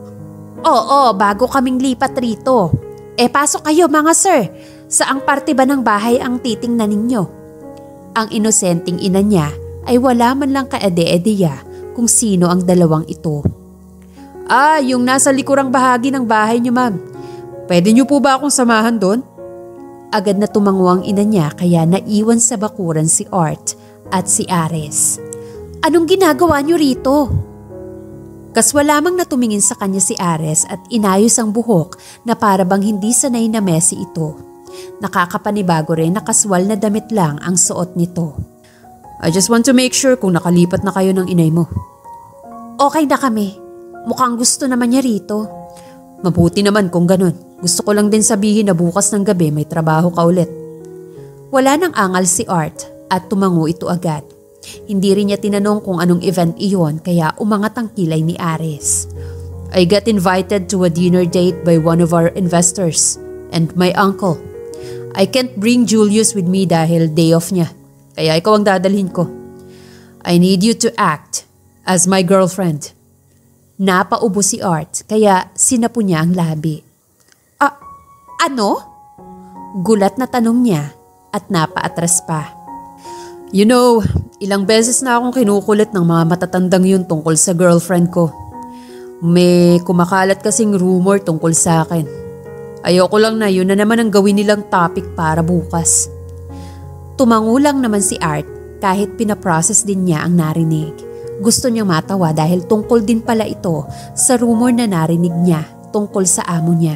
Oo, bago kaming lipat rito. Eh pasok kayo mga sir. Saang parte ba ng bahay ang titingnan ninyo? Ang inosenteng ina niya ay wala man lang kaede-edeya kung sino ang dalawang ito. Ah, yung nasa likurang bahagi ng bahay niyo, ma'am. Pwede niyo po ba akong samahan doon? Agad na tumango ang ina niya kaya naiwan sa bakuran si Art at si Ares. Anong ginagawa niyo rito? Kaswa lamang na tumingin sa kanya si Ares at inayos ang buhok na para bang hindi sanay na messy ito. Nakakapanibago rin na kaswal na damit lang ang suot nito. I just want to make sure kung nakalipat na kayo ng inay mo. Okay na kami. Mukhang gusto naman niya rito. Mabuti naman kung ganun. Gusto ko lang din sabihin na bukas ng gabi may trabaho ka ulit. Wala nang angal si Art at tumango ito agad. Hindi rin niya tinanong kung anong event iyon kaya umangat ang kilay ni Ares. I got invited to a dinner date by one of our investors and my uncle. I can't bring Julius with me dahil day off niya. Kaya ikaw ang dadalhin ko. I need you to act as my girlfriend. Napaubo si Art kaya sinapo niya ang labi. Ah, ano? Gulat na tanong niya at napaatras pa. You know, ilang beses na akong kinukulit ng mga matatandang yun tungkol sa girlfriend ko. May kumakalat kasing rumor tungkol sa akin. Ayoko lang na yun na naman ang gawin nilang topic para bukas. Tumango lang naman si Art kahit pinaprocess din niya ang narinig. Gusto niyang matawa dahil tungkol din pala ito sa rumor na narinig niya tungkol sa amo niya.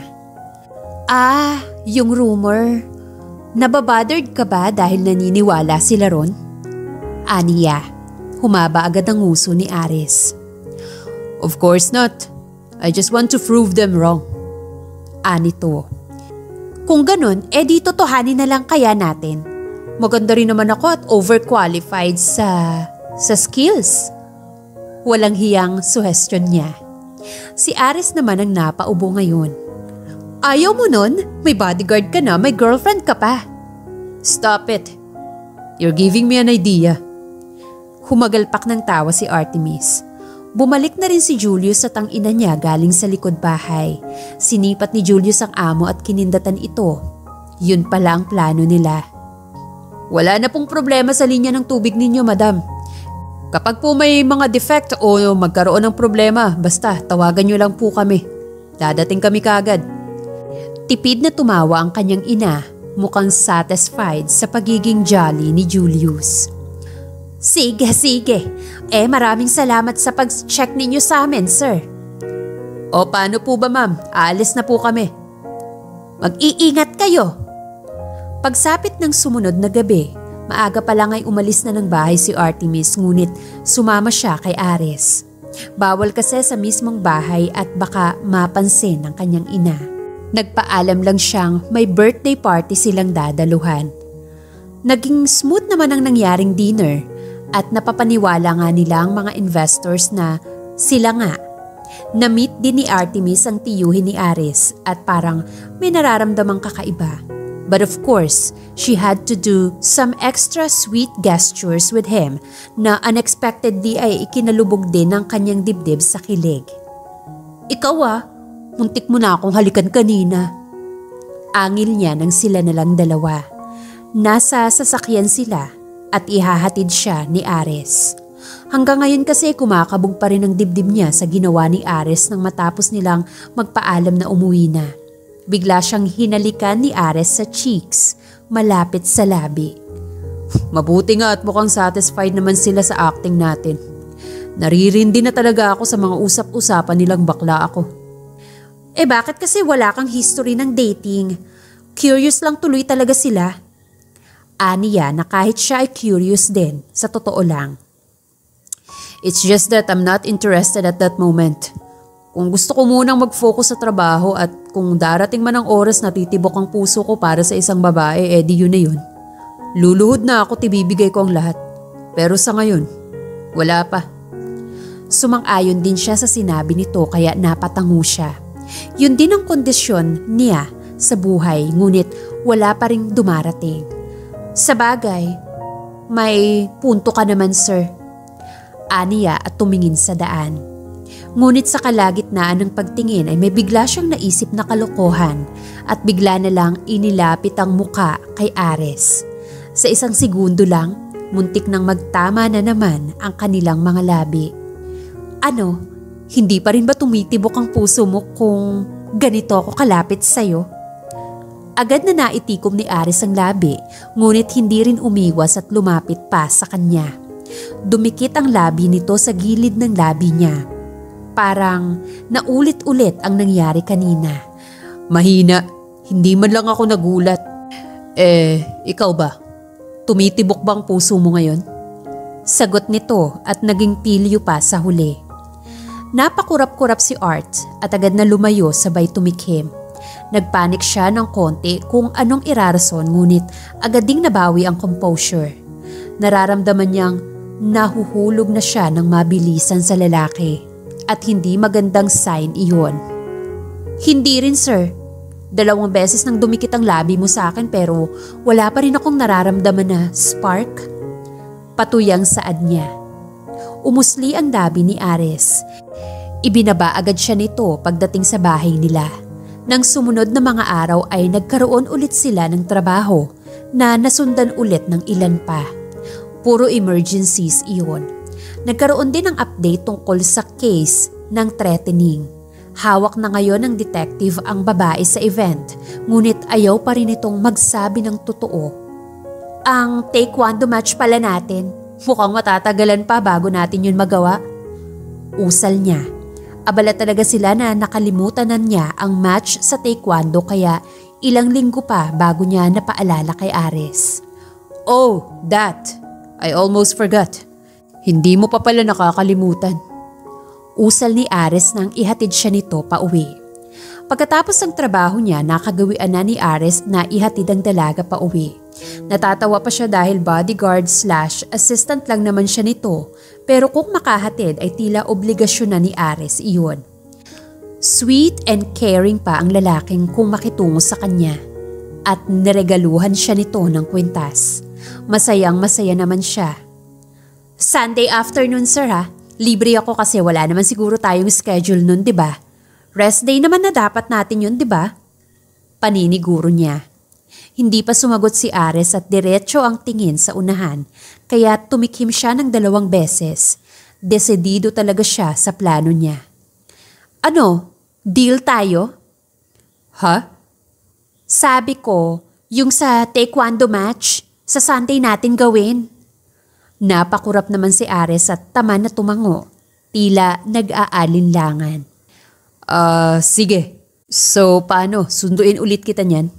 Ah, yung rumor. Nababothered ka ba dahil naniniwala sila ron? Aniya, humaba agad ang nguso ni Ares. Of course not. I just want to prove them wrong. Anito. Kung ganun, eh di totohanin na lang kaya natin. Maganda rin naman ako at overqualified sa, sa skills. Walang hiyang suggestion niya. Si Ares naman ang napaubo ngayon. Ayaw mo nun? May bodyguard ka na, may girlfriend ka pa. Stop it. You're giving me an idea. Humagalpak ng tawa si Artemis. Bumalik na rin si Julius at ang ina niya galing sa likod bahay. Sinipat ni Julius ang amo at kinindatan ito. Yun pala ang plano nila. Wala na pong problema sa linya ng tubig ninyo, madam. Kapag po may mga defect o magkaroon ng problema, basta tawagan nyo lang po kami. Dadating kami kaagad. Tipid na tumawa ang kanyang ina, mukhang satisfied sa pagiging jolly ni Julius. Sige, sige. Eh maraming salamat sa pag-check ninyo sa amin, sir. O paano po ba, ma'am? Aalis na po kami. Mag-iingat kayo. Pagsapit ng sumunod na gabi, maaga pa lang ay umalis na ng bahay si Artemis ngunit sumama siya kay Ares. Bawal kasi sa mismong bahay at baka mapansin ng kanyang ina. Nagpaalam lang siyang may birthday party silang dadaluhan. Naging smooth naman ang nangyaring dinner at napapaniwala nga nila ang mga investors na sila nga. Na-meet din ni Artemis ang tiyuhin ni Aris at parang may nararamdamang kakaiba. But of course, she had to do some extra sweet gestures with him na unexpectedly ay ikinalubog din ng kanyang dibdib sa kilig. Ikaw ah, muntik mo na akong halikan kanina. Angil niya nang sila na lang dalawa. Nasa sasakyan sila at ihahatid siya ni Aris. Hanggang ngayon kasi kumakabog pa rin ang dibdib niya sa ginawa ni Aris nang matapos nilang magpaalam na umuwi na. Bigla siyang hinalikan ni Aris sa cheeks, malapit sa labi. Mabuti nga at mukhang satisfied naman sila sa acting natin. Naririndi na talaga ako sa mga usap-usapan nilang bakla ako. Eh bakit kasi wala kang history ng dating? Curious lang tuloy talaga sila. Aniya na kahit siya ay curious din, sa totoo lang. It's just that I'm not interested at that moment. Kung gusto ko munang mag-focus sa trabaho at kung darating man ang oras na titibok ang puso ko para sa isang babae, eh di yun na yun. Luluhod na ako, tibibigay ko ang lahat. Pero sa ngayon, wala pa. Sumang-ayon din siya sa sinabi nito kaya napatango siya. Yun din ang kondisyon niya sa buhay ngunit wala pa ring dumarating. Sa bagay, may punto ka naman sir. Aniya at tumingin sa daan. Ngunit sa kalagitnaan ng pagtingin ay may bigla siyang naisip na kalokohan at bigla na lang inilapit ang muka kay Aris. Sa isang segundo lang, muntik nang magtama na naman ang kanilang mga labi. Ano, hindi pa rin ba tumitibok ang puso mo kung ganito ako kalapit sa'yo? Agad na naitikom ni Aris ang labi, ngunit hindi rin umiwas at lumapit pa sa kanya. Dumikit ang labi nito sa gilid ng labi niya. Parang naulit-ulit ang nangyari kanina. Mahina, hindi man lang ako nagulat. Eh, ikaw ba? Tumitibok ba ang puso mo ngayon? Sagot nito at naging pilyo pa sa huli. Napakurap-kurap si Art at agad na lumayo sabay tumikhim. Nagpanik siya ng konti kung anong irarason ngunit agad ding nabawi ang composure. Nararamdaman niyang nahuhulog na siya ng mabilisan sa lalaki. At hindi magandang sign iyon. Hindi rin sir. Dalawang beses nang dumikit ang labi mo sa akin pero wala pa rin akong nararamdaman na spark. Patuyang saad niya. Umusli ang labi ni Aris. Ibinaba agad siya nito pagdating sa bahay nila. Nang sumunod na mga araw ay nagkaroon ulit sila ng trabaho na nasundan ulit ng ilan pa. Puro emergencies iyon. Nagkaroon din ng update tungkol sa case ng threatening. Hawak na ngayon ng detective ang babae sa event, ngunit ayaw pa rin itong magsabi ng totoo. Ang taekwondo match pala natin, mukhang matatagalan pa bago natin yun magawa. Usal niya. Abala talaga sila na nakalimutan na niya ang match sa taekwondo kaya ilang linggo pa bago niya napaalala kay Aris. Oh, that! I almost forgot. Hindi mo pa pala nakakalimutan. Usal ni Aris nang ihatid siya nito pa uwi. Pagkatapos ng trabaho niya, nakagawian na ni Aris na ihatid ang dalaga pa uwi. Natatawa pa siya dahil bodyguard slash assistant lang naman siya nito, pero kung makahatid ay tila obligasyon na ni Aris iyon. Sweet and caring pa ang lalaking kung makitungo sa kanya at niregaluhan siya nito ng kwintas. Masayang masaya naman siya. Sunday afternoon sir ha, libre ako kasi wala naman siguro tayong schedule nun diba? Rest day naman na dapat natin yun diba? Paniniguro niya. Hindi pa sumagot si Aris at diretso ang tingin sa unahan kaya tumikim siya ng dalawang beses. Desidido talaga siya sa plano niya. Ano? Deal tayo? Ha? Sabi ko, yung sa taekwondo match, sa Sunday natin gawin. Napakurap naman si Aris at tama na tumango. Tila nag-aalinlangan. Ah, uh, sige. So, paano? Sunduin ulit kita niyan?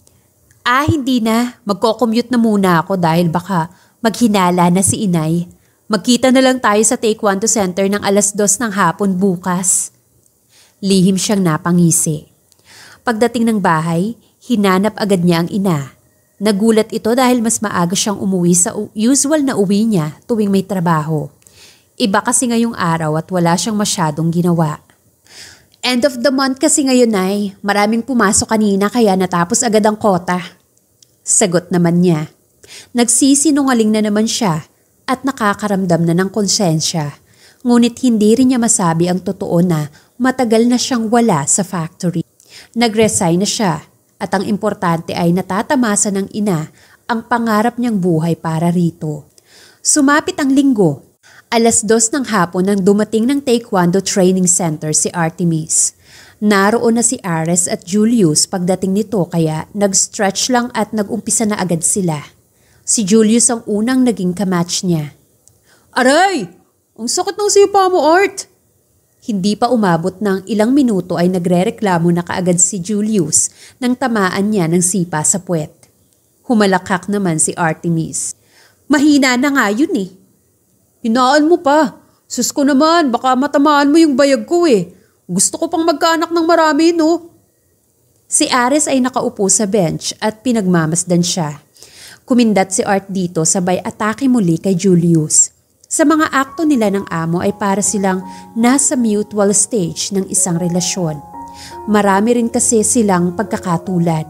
Ah, hindi na. Magko-commute na muna ako dahil baka maghinala na si inay. Magkita na lang tayo sa Taekwondo Center ng alas dos ng hapon bukas. Lihim siyang napangisi. Pagdating ng bahay, hinanap agad niya ang ina. Nagulat ito dahil mas maaga siyang umuwi sa usual na uwi niya tuwing may trabaho. Iba kasi ngayong araw at wala siyang masyadong ginawa. End of the month kasi ngayon ay maraming pumasok kanina kaya natapos agad ang kota. Sagot naman niya. Nagsisinungaling na naman siya at nakakaramdam na ng konsensya. Ngunit hindi rin niya masabi ang totoo na matagal na siyang wala sa factory. Nag-resign na siya at ang importante ay natatamasa ng ina ang pangarap niyang buhay para rito. Sumapit ang linggo. Alas dos ng hapon nang dumating ng Taekwondo Training Center si Artemis. Naroon na si Ares at Julius pagdating nito kaya nag-stretch lang at nag-umpisa na agad sila. Si Julius ang unang naging kamatch niya. Aray! Ang sakit ng sipa mo, Art! Hindi pa umabot ng ilang minuto ay nagre-reklamo na kaagad si Julius nang tamaan niya ng sipa sa puwet. Humalakak naman si Artemis. Mahina na nga yun eh. Hinaan mo pa. Sus ko naman, baka matamaan mo yung bayag ko eh. Gusto ko pang magkaanak ng marami, no? Si Ares ay nakaupo sa bench at pinagmamasdan siya. Kumindat si Art dito sabay atake muli kay Julius. Sa mga akto nila ng amo ay para silang nasa mutual stage ng isang relasyon. Marami rin kasi silang pagkakatulad.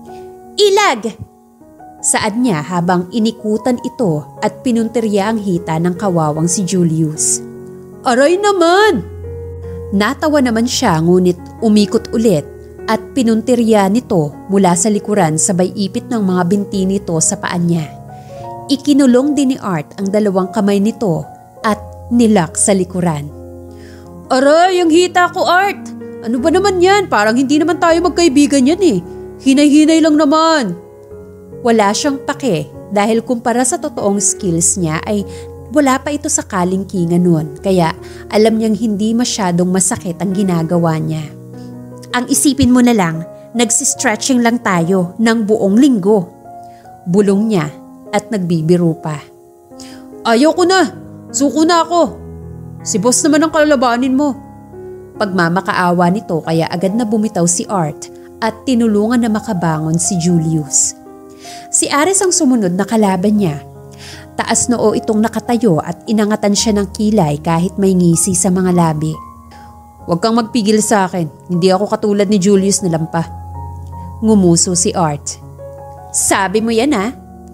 Ilag! Saad niya habang inikutan ito at pinuntirya ang hita ng kawawang si Julius. Aray naman! Natawa naman siya ngunit umikot ulit at pinuntirya nito mula sa likuran sabay ipit ng mga binti nito sa paan niya. Ikinulong din ni Art ang dalawang kamay nito at nilak sa likuran. Aray, ang hita ko, Art! Ano ba naman yan? Parang hindi naman tayo magkaibigan yan eh. Hinay-hinay lang naman. Wala siyang pake dahil kumpara sa totoong skills niya ay wala pa ito sa kalingkingan nun kaya alam niyang hindi masyadong masakit ang ginagawa niya. Ang isipin mo na lang, nagsistretching lang tayo ng buong linggo. Bulong niya at nagbibiro pa. Ayaw ko na! Suko na ako! Si boss naman ang kalalabanin mo. Pagmamakaawa nito kaya agad na bumitaw si Art at tinulungan na makabangon si Julius. Si Ares ang sumunod na kalaban niya. Taas noo itong nakatayo at inangatan siya ng kilay kahit may ngisi sa mga labi. Huwag kang magpigil sa akin, hindi ako katulad ni Julius na lampa. Ngumuso si Art. Sabi mo yan ha?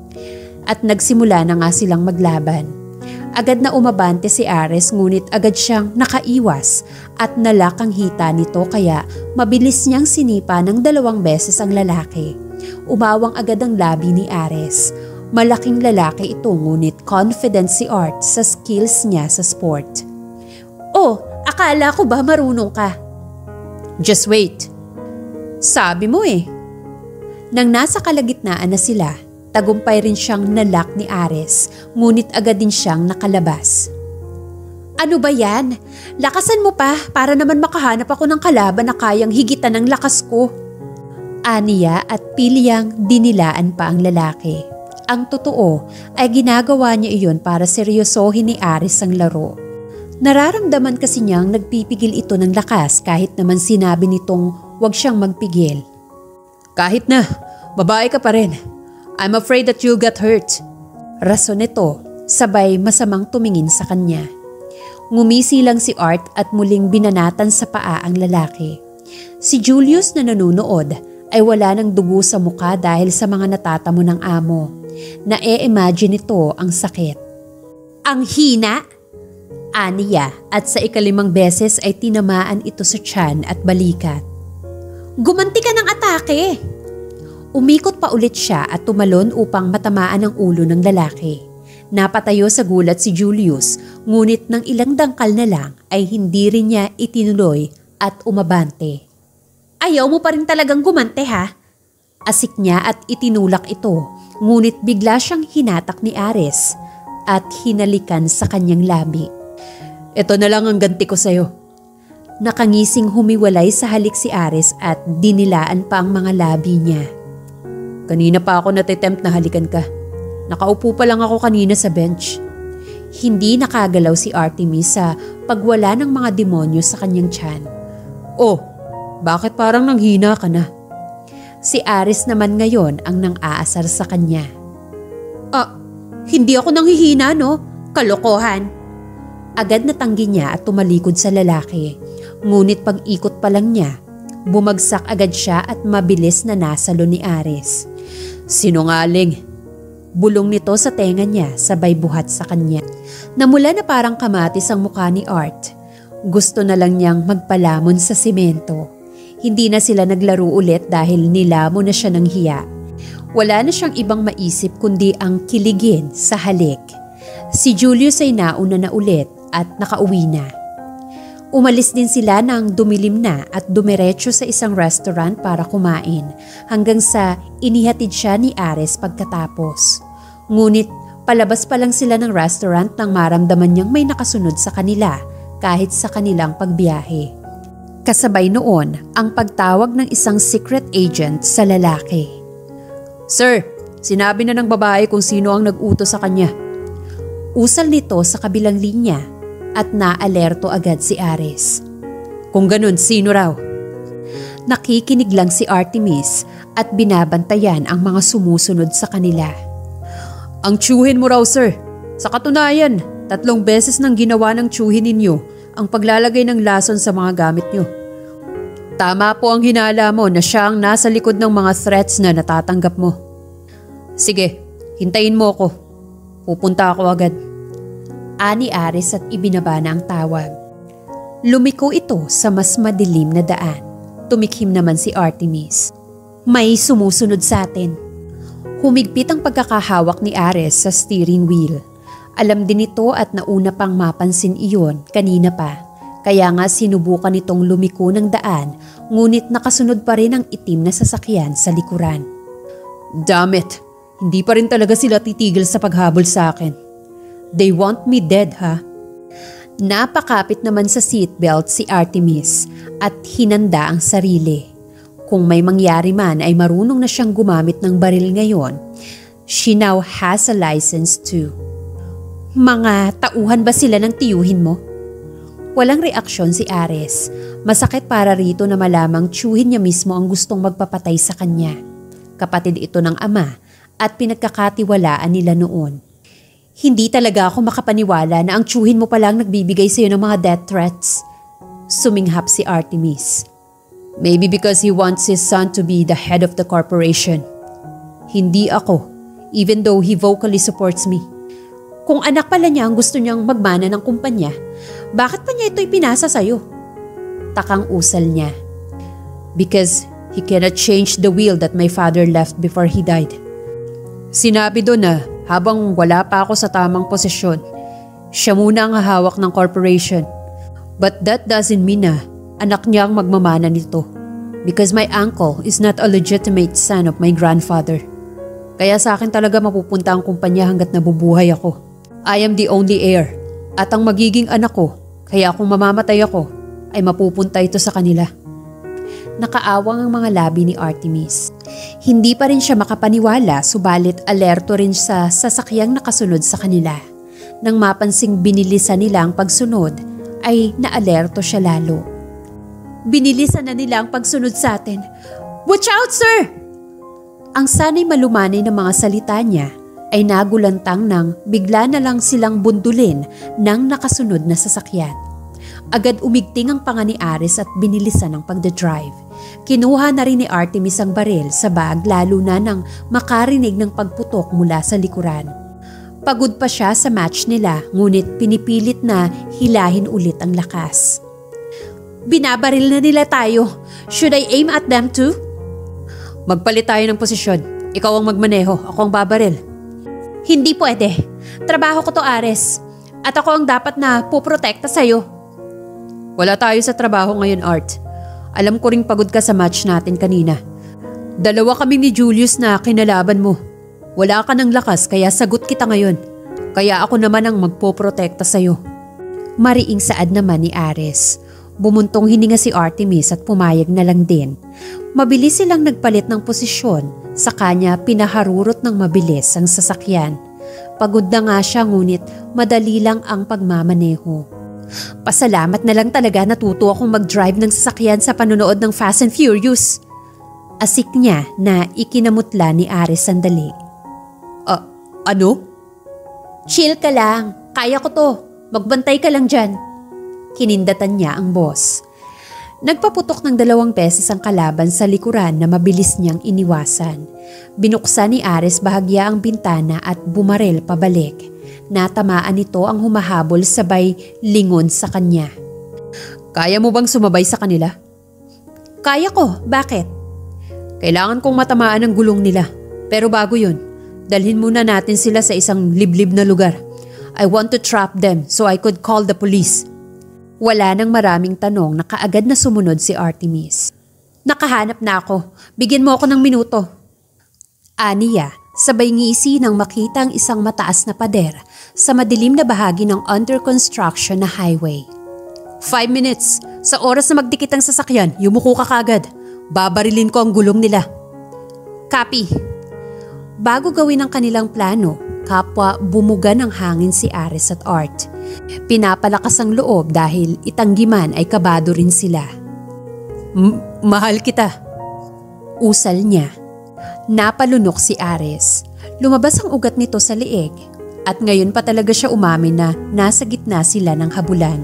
At nagsimula na nga silang maglaban. Agad na umabante si Ares ngunit agad siyang nakaiwas at nalak ang hita nito kaya mabilis niyang sinipa ng dalawang beses ang lalaki. Umawang agad ang labi ni Ares. Malaking lalaki ito ngunit confident si Art sa skills niya sa sport. Oh, akala ko ba marunong ka? Just wait. Sabi mo eh. Nang nasa kalagitnaan na sila, tagumpay rin siyang nalak ni Ares ngunit agad din siyang nakalabas. Ano ba yan? Lakasan mo pa para naman makahanap ako ng kalaban na kayang higitan ng lakas ko. Aniya at piliyang dinilaan pa ang lalaki. Ang totoo ay ginagawa niya iyon para seryosohin ni Ares ang laro. Nararamdaman kasi niyang nagpipigil ito ng lakas kahit naman sinabi nitong huwag siyang magpigil. Kahit na, babae ka pa rin. I'm afraid that you'll get hurt. Rason nito, sabay masamang tumingin sa kanya. Ngumisi lang si Art at muling binanatan sa paa ang lalaki. Si Julius na nanunood ay wala ng dugo sa muka dahil sa mga natatamo ng amo. Na-e-imagine ito ang sakit. Ang hina? Aniya at sa ikalimang beses ay tinamaan ito sa tiyan at balikat. Gumanti ka ng atake! Umikot pa ulit siya at tumalon upang matamaan ang ulo ng lalaki. Napatayo sa gulat si Julius ngunit ng ilang dangkal na lang ay hindi rin niya itinuloy at umabante. Ayaw mo pa rin talagang gumante ha? Asik niya at itinulak ito, ngunit bigla siyang hinatak ni Ares at hinalikan sa kanyang labi. Ito na lang ang ganti ko sa'yo. Nakangising humiwalay sa halik si Ares at dinilaan pa ang mga labi niya. Kanina pa ako natitempt na halikan ka. Nakaupo pa lang ako kanina sa bench. Hindi nakagalaw si Artemis sa pagwala ng mga demonyo sa kanyang tiyan. Oh, Bakit parang nanghina ka na? Si Aris naman ngayon ang nang-aasar sa kanya. Ah, hindi ako nanghihina no? Kalokohan. Agad natanggi niya at tumalikod sa lalaki. Ngunit pag-ikot pa lang niya, bumagsak agad siya at mabilis na nasalo ni Aris. Sinungaling. Bulong nito sa tenga niya sabay buhat sa kanya. Namula na parang kamatis ang mukha ni Art. Gusto na lang niyang magpalamon sa simento. Hindi na sila naglaro ulit dahil nilamo na siya ng hiya. Wala na siyang ibang maisip kundi ang kiligin sa halik. Si Julius ay nauna na ulit at nakauwi na. Umalis din sila nang dumilim na at dumiretso sa isang restaurant para kumain hanggang sa inihatid siya ni Aris pagkatapos. Ngunit palabas pa lang sila ng restaurant nang maramdaman niyang may nakasunod sa kanila kahit sa kanilang pagbiyahe. Kasabay noon ang pagtawag ng isang secret agent sa lalaki. Sir, sinabi na ng babae kung sino ang nag-utos sa kanya. Usal nito sa kabilang linya at naalerto agad si Aris. Kung ganun, sino raw? Nakikinig lang si Artemis at binabantayan ang mga sumusunod sa kanila. Ang tsuhin mo raw, sir. Sa katunayan, tatlong beses nang ginawa ng tsuhin ninyo ang paglalagay ng lason sa mga gamit nyo. Tama po ang hinala mo na siya ang nasa likod ng mga threats na natatanggap mo. Sige, hintayin mo ako. Pupunta ako agad. Ani Aris at ibinaba na ang tawag. Lumiko ito sa mas madilim na daan. Tumikhim naman si Artemis. May sumusunod sa atin. Humigpit ang pagkakahawak ni Aris sa steering wheel. Alam din ito at nauna pang mapansin iyon kanina pa. Kaya nga sinubukan nitong lumiko ng daan ngunit nakasunod pa rin ang itim na sasakyan sa likuran. Damn it! Hindi pa rin talaga sila titigil sa paghabol sa akin. They want me dead, ha? Napakapit naman sa seatbelt si Artemis at hinanda ang sarili. Kung may mangyari man ay marunong na siyang gumamit ng baril ngayon. She now has a license too. Mga tauhan ba sila ng tiyuhin mo? Walang reaksyon si Aris. Masakit para rito na malamang tiyuhin niya mismo ang gustong magpapatay sa kanya. Kapatid ito ng ama at pinagkakatiwalaan nila noon. Hindi talaga ako makapaniwala na ang tiyuhin mo palang nagbibigay sa iyo ng mga death threats. Suminghap si Artemis. Maybe because he wants his son to be the head of the corporation. Hindi ako, even though he vocally supports me. Kung anak pala niya ang gusto niyang magmana ng kumpanya, bakit pa niya ito ipinasa sa'yo? Takang usal niya. Because he cannot change the will that my father left before he died. Sinabi doon na habang wala pa ako sa tamang posisyon, siya muna ang hahawak ng corporation. But that doesn't mean na anak niya ang magmamana nito. Because my uncle is not a legitimate son of my grandfather. Kaya sa akin talaga mapupunta ang kumpanya hanggat nabubuhay ako. I am the only heir at ang magiging anak ko, kaya kung mamamatay ako, ay mapupunta ito sa kanila. Nakaawang ang mga labi ni Artemis. Hindi pa rin siya makapaniwala subalit alerto rin sa sasakyang nakasunod sa kanila. Nang mapansing binilisan nila ang pagsunod, ay naalerto siya lalo. Binilisan na nila ang pagsunod sa atin. Watch out, sir! Ang sanay malumanay ng mga salita niya ay nagulantang nang bigla na lang silang bundulin ng nakasunod na sasakyan. Agad umigting ang panga ni Aris at binilisan ang pagdadrive. Kinuha na rin ni Artemis ang baril sa bag lalo na nang makarinig ng pagputok mula sa likuran. Pagod pa siya sa match nila ngunit pinipilit na hilahin ulit ang lakas. Binabaril na nila tayo. Should I aim at them too? Magpalit tayo ng posisyon. Ikaw ang magmaneho, ako ang babaril. Hindi pwede. Trabaho ko to, Aris. At ako ang dapat na puprotekta sa'yo. Wala tayo sa trabaho ngayon, Art. Alam ko ring pagod ka sa match natin kanina. Dalawa kami ni Julius na kinalaban mo. Wala ka ng lakas kaya sagot kita ngayon. Kaya ako naman ang magpoprotekta sa'yo. Mariing saad naman ni Aris. Bumuntong hininga si Artemis at pumayag na lang din. Mabilis silang nagpalit ng posisyon. Sa kanya pinaharurot ng mabilis ang sasakyan. Pagod na nga siya ngunit madali lang ang pagmamaneho. Pasalamat na lang talaga natuto akong mag-drive ng sasakyan sa panonood ng Fast and Furious. Asik niya na ikinamutla ni Ares sandali. Uh, ano? Chill ka lang. Kaya ko to. Magbantay ka lang dyan. Kinindatan niya ang boss. Nagpaputok ng dalawang beses ang kalaban sa likuran na mabilis niyang iniwasan. Binuksan ni Ares bahagya ang bintana at bumarel pabalik. Natamaan nito ang humahabol sabay lingon sa kanya. Kaya mo bang sumabay sa kanila? Kaya ko. Bakit? Kailangan kong matamaan ang gulong nila. Pero bago yun, dalhin muna natin sila sa isang liblib na lugar. I want to trap them so I could call the police. Wala nang maraming tanong na kaagad na sumunod si Artemis. Nakahanap na ako. Bigyan mo ako ng minuto. Aniya, sabay ngisi nang makita ang isang mataas na pader sa madilim na bahagi ng under construction na highway. Five minutes. Sa oras na magdikit ang sasakyan, yumuko ka kagad. Babarilin ko ang gulong nila. Copy. Bago gawin ang kanilang plano, kapwa bumuga ng hangin si Ares at Art. Pinapalakas ang loob dahil itanggiman ay kabado rin sila. M- mahal kita. Usal niya. Napalunok si Ares. Lumabas ang ugat nito sa leeg at ngayon pa talaga siya umamin na nasa gitna sila ng habulan.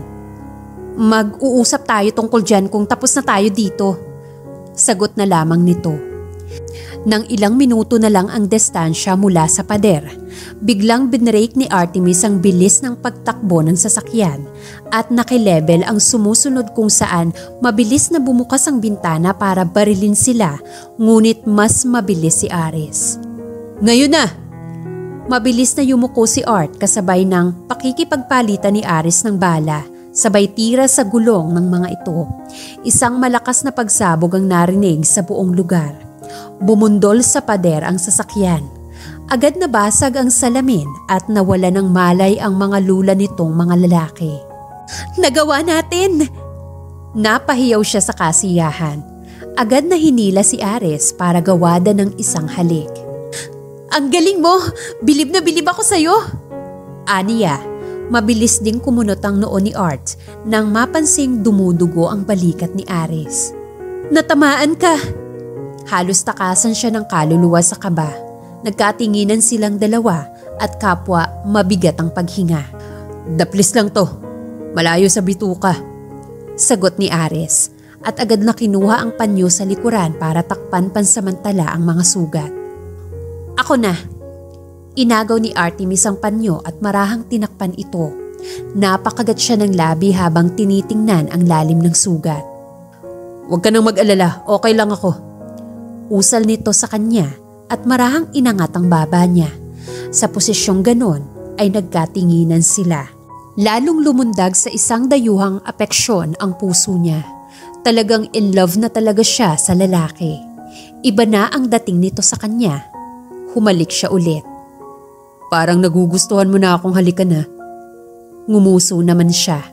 Mag-uusap tayo tungkol dyan kung tapos na tayo dito. Sagot na lamang nito. Nang ilang minuto na lang ang distansya mula sa pader, biglang binrake ni Artemis ang bilis ng pagtakbo ng sasakyan at nakilebel ang sumusunod kung saan mabilis na bumukas ang bintana para barilin sila, ngunit mas mabilis si Ares. Ngayon na! Mabilis na yumuko si Art kasabay ng pakikipagpalitan ni Ares ng bala, sabay tira sa gulong ng mga ito. Isang malakas na pagsabog ang narinig sa buong lugar. Bumundol sa pader ang sasakyan. Agad na basag ang salamin at nawala ng malay ang mga lula nitong mga lalaki. Nagawa natin! Napahiyaw siya sa kasiyahan. Agad na hinila si Ares para gawada ng isang halik. Ang galing mo! Bilib na bilib ako sa'yo! Aniya, mabilis ding kumunot ang noo ni Art nang mapansing dumudugo ang balikat ni Ares. Natamaan ka! Halos takasan siya ng kaluluwa sa kaba. Nagkatinginan silang dalawa at kapwa mabigat ang paghinga. Daplis lang to. Malayo sa bituka. Sagot ni Ares at agad na kinuha ang panyo sa likuran para takpan pansamantala ang mga sugat. Ako na. Inagaw ni Artemis ang panyo at marahang tinakpan ito. Napakagat siya ng labi habang tinitingnan ang lalim ng sugat. Huwag ka nang mag-alala. Okay lang ako. Usal nito sa kanya at marahang inangat ang baba niya. Sa posisyong ganon ay nagkatinginan sila. Lalong lumundag sa isang dayuhang apeksyon ang puso niya. Talagang in love na talaga siya sa lalaki. Iba na ang dating nito sa kanya. Humalik siya ulit. Parang nagugustuhan mo na akong halikan na. Ngumuso naman siya.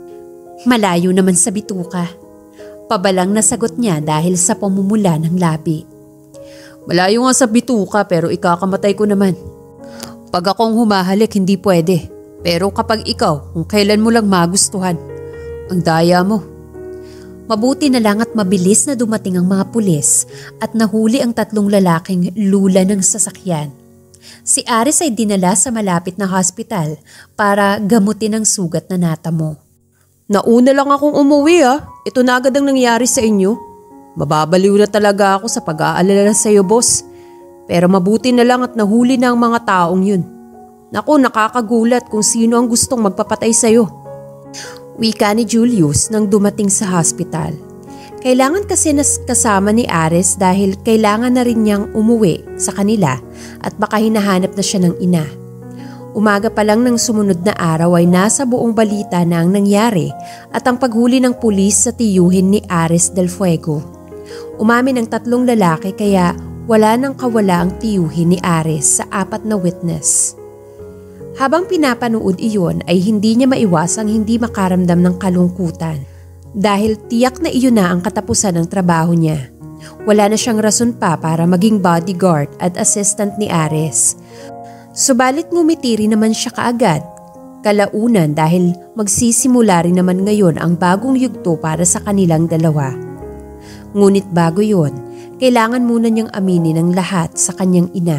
Malayo naman sa bituka. Pabalang nasagot niya dahil sa pamumula ng labi. Malayo nga sa bituka pero ikakamatay ko naman. Pag akong humahalik hindi pwede. Pero kapag ikaw, kung kailan mo lang magustuhan. Ang daya mo. Mabuti na lang at mabilis na dumating ang mga pulis at nahuli ang tatlong lalaking lula ng sasakyan. Si Ares ay dinala sa malapit na hospital para gamutin ang sugat na natamo. Nauna lang akong umuwi ah. Ito na agad ang nangyari sa inyo. Mababaliw na talaga ako sa pag-aalala sa iyo, boss. Pero mabuti na lang at nahuli na ang mga taong yun. Naku, nakakagulat kung sino ang gustong magpapatay sa iyo. Wika ni Julius nang dumating sa hospital. Kailangan kasi nas kasama ni Ares dahil kailangan na rin niyang umuwi sa kanila at baka hinahanap na siya ng ina. Umaga pa lang ng sumunod na araw ay nasa buong balita na ang nangyari at ang paghuli ng pulis sa tiyuhin ni Ares del Fuego. Umamin ang tatlong lalaki kaya wala nang kawala ang tiyuhin ni Ares sa apat na witness. Habang pinapanood iyon ay hindi niya maiwasang hindi makaramdam ng kalungkutan dahil tiyak na iyon na ang katapusan ng trabaho niya. Wala na siyang rason pa para maging bodyguard at assistant ni Ares. Subalit ngumiti rin naman siya kaagad kalaunan dahil magsisimula rin naman ngayon ang bagong yugto para sa kanilang dalawa. Ngunit bago yon, kailangan muna niyang aminin ang lahat sa kanyang ina.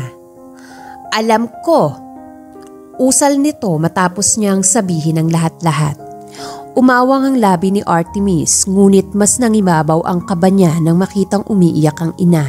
Alam ko, usal nito matapos niyang sabihin ang lahat-lahat. Umawang ang labi ni Artemis, ngunit mas nangibabaw ang kaba niya nang makitang umiiyak ang ina.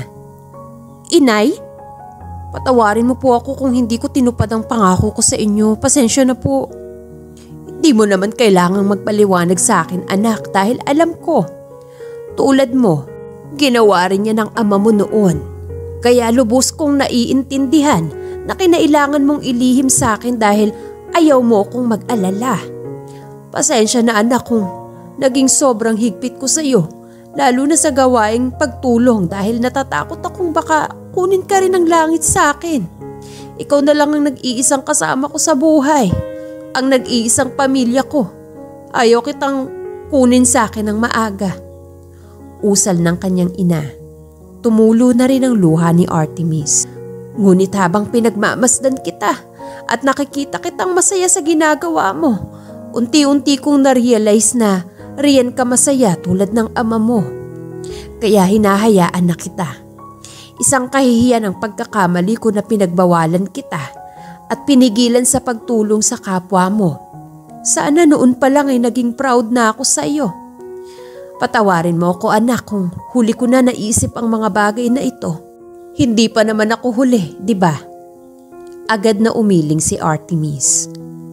Inay, patawarin mo po ako kung hindi ko tinupad ang pangako ko sa inyo. Pasensya na po. Hindi mo naman kailangang magpaliwanag sa akin, anak, dahil alam ko. Tulad mo, ginawa rin niya ng ama mo noon. Kaya lubos kong naiintindihan na kinailangan mong ilihim sa akin dahil ayaw mo kong mag-alala. Pasensya na anak kung naging sobrang higpit ko sa iyo, lalo na sa gawaing pagtulong dahil natatakot akong baka kunin ka rin ng langit sa akin. Ikaw na lang ang nag-iisang kasama ko sa buhay, ang nag-iisang pamilya ko. Ayaw kitang kunin sa akin ng maaga. Usal ng kanyang ina. Tumulo na rin ang luha ni Artemis. Ngunit habang pinagmamasdan kita at nakikita kitang masaya sa ginagawa mo, unti-unti kong na-realize na riyan ka masaya tulad ng ama mo. Kaya hinahayaan na kita. Isang kahihiyan ang pagkakamali ko na pinagbawalan kita at pinigilan sa pagtulong sa kapwa mo. Sana noon pa lang ay naging proud na ako sa iyo. Patawarin mo ako anak kung huli ko na naisip ang mga bagay na ito. Hindi pa naman ako huli, di ba? Agad na umiling si Artemis.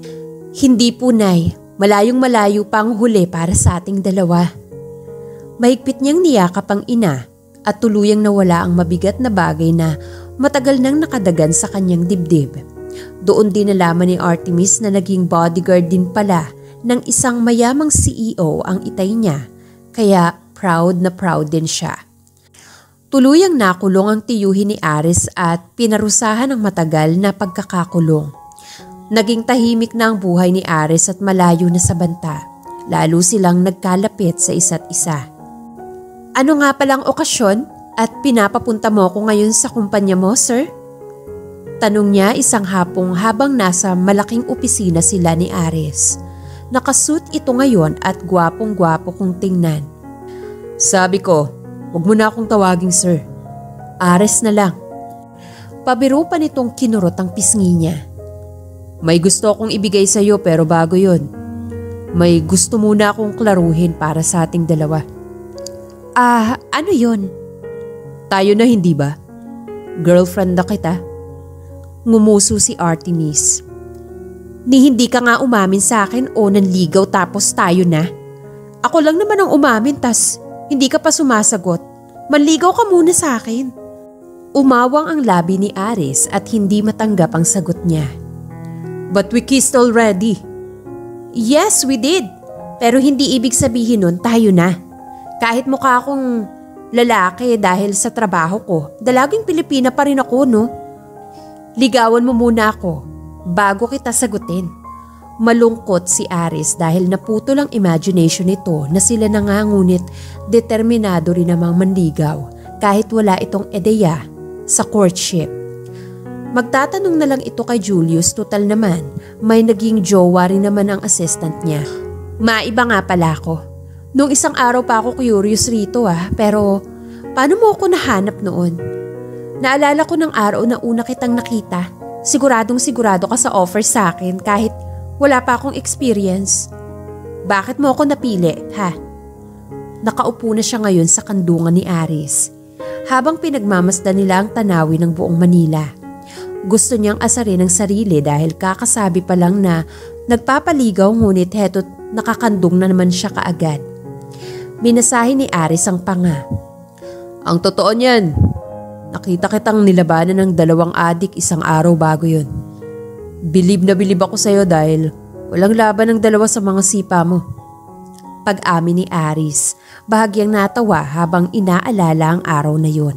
Hindi po, Nay. Malayong malayo pa ang huli para sa ating dalawa. Mahigpit niyang niyakap ang ina at tuluyang nawala ang mabigat na bagay na matagal nang nakadagan sa kanyang dibdib. Doon din nalaman ni Artemis na naging bodyguard din pala ng isang mayamang C E O ang itay niya, kaya proud na proud din siya. Tuluyang nakulong ang tiyuhin ni Aris at pinarusahan ng matagal na pagkakakulong. Naging tahimik na ang buhay ni Aris at malayo na sa banta. Lalo silang nagkalapit sa isa't isa. Ano nga palang okasyon at pinapapunta mo ko ngayon sa kumpanya mo, sir? Tanong niya isang hapong habang nasa malaking opisina sila ni Aris. Nakasuit ito ngayon at gwapong-gwapo kong tingnan. Sabi ko, huwag mo na akong tawaging sir. Aris na lang. Pabiro pa nitong kinurot ang pisngi niya. May gusto akong ibigay sa iyo pero bago yun, may gusto muna akong klaruhin para sa ating dalawa. Ah, ano yun? Tayo na hindi ba? Girlfriend na kita. Ngumuso si Artemis. Ni hindi ka nga umamin sa akin o nanligaw tapos tayo na? Ako lang naman ang umamin tas hindi ka pa sumasagot. Manligaw ka muna sa akin. Umawang ang labi ni Aris at hindi matanggap ang sagot niya. But we kissed already. Yes, we did. Pero hindi ibig sabihin nun tayo na. Kahit mukha akong lalaki dahil sa trabaho ko, dalagang Pilipina pa rin ako, no? Ligawan mo muna ako bago kita sagutin. Malungkot si Aris dahil naputol ang imagination nito na sila na nga, ngunit determinado rin namang manligaw kahit wala itong ideya sa courtship. Magtatanong na lang ito kay Julius, total naman may naging jowa rin naman ang assistant niya. Maiba nga pala ako. Nung isang araw pa ako curious rito ah, pero paano mo ako nahanap noon? Naalala ko ng araw na una kitang nakita. Siguradong sigurado ka sa offer sa akin kahit wala pa akong experience. Bakit mo ako napili, ha? Nakaupo na siya ngayon sa kandungan ni Aris habang pinagmamasdan nila ang tanawin ng buong Manila. Gusto niyang asarin ang sarili dahil kakasabi pa lang na nagpapaligaw, ngunit heto't nakakandong na naman siya kaagad. Minasahe ni Aris ang panga. Ang totoo niyan, nakita kitang nilabanan ng dalawang adik isang araw bago yun. Bilib na bilib ako sa'yo dahil walang laban ng dalawa sa mga sipa mo. Pag-amin ni Aris, bahagyang natawa habang inaalala ang araw na yun.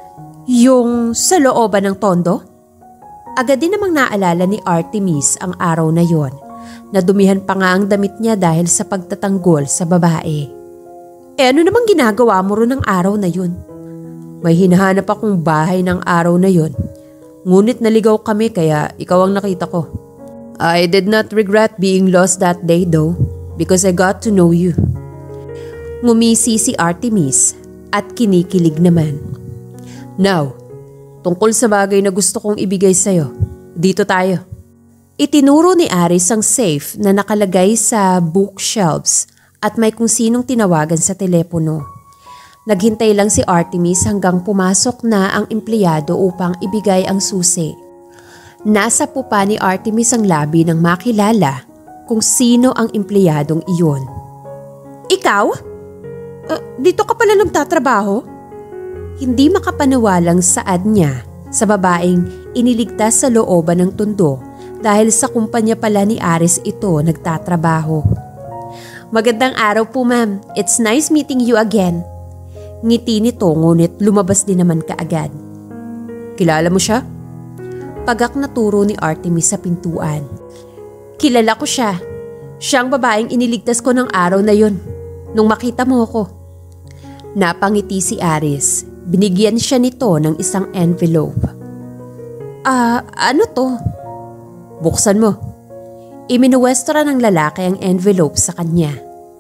Yung sa looban ng tondo? Agad din namang naalala ni Artemis ang araw na yon. Nadumihan pa nga ang damit niya dahil sa pagtatanggol sa babae. Eh ano namang ginagawa mo ron ng araw na yun? May hinahanap akong bahay ng araw na yon. Ngunit naligaw kami kaya ikaw ang nakita ko. I did not regret being lost that day though, because I got to know you. Ngumisi si Artemis at kinikilig naman. Now, tungkol sa bagay na gusto kong ibigay sa'yo, dito tayo. Itinuro ni Aris ang safe na nakalagay sa bookshelves at may kung sinong tinawagan sa telepono. Naghintay lang si Artemis hanggang pumasok na ang empleyado upang ibigay ang susi. Nasa pupa ni Artemis ang labi nang makilala kung sino ang empleyadong iyon. Ikaw? Uh, dito ka pala nagtatrabaho? Hindi makapaniwalang saad niya sa babaeng iniligtas sa looban ng tundo dahil sa kumpanya pala ni Aris ito nagtatrabaho. Magandang araw po ma'am. It's nice meeting you again. Ngiti nito ngunit lumabas din naman kaagad. Kilala mo siya? Pagak na turo ni Artemis sa pintuan. Kilala ko siya. Siyang babaeng iniligtas ko ng araw na yun. Nung makita mo ako. Napangiti si Aris. Binigyan siya nito ng isang envelope. Ah, uh, ano to? Buksan mo. Iminuwestra ng lalaki ang envelope sa kanya.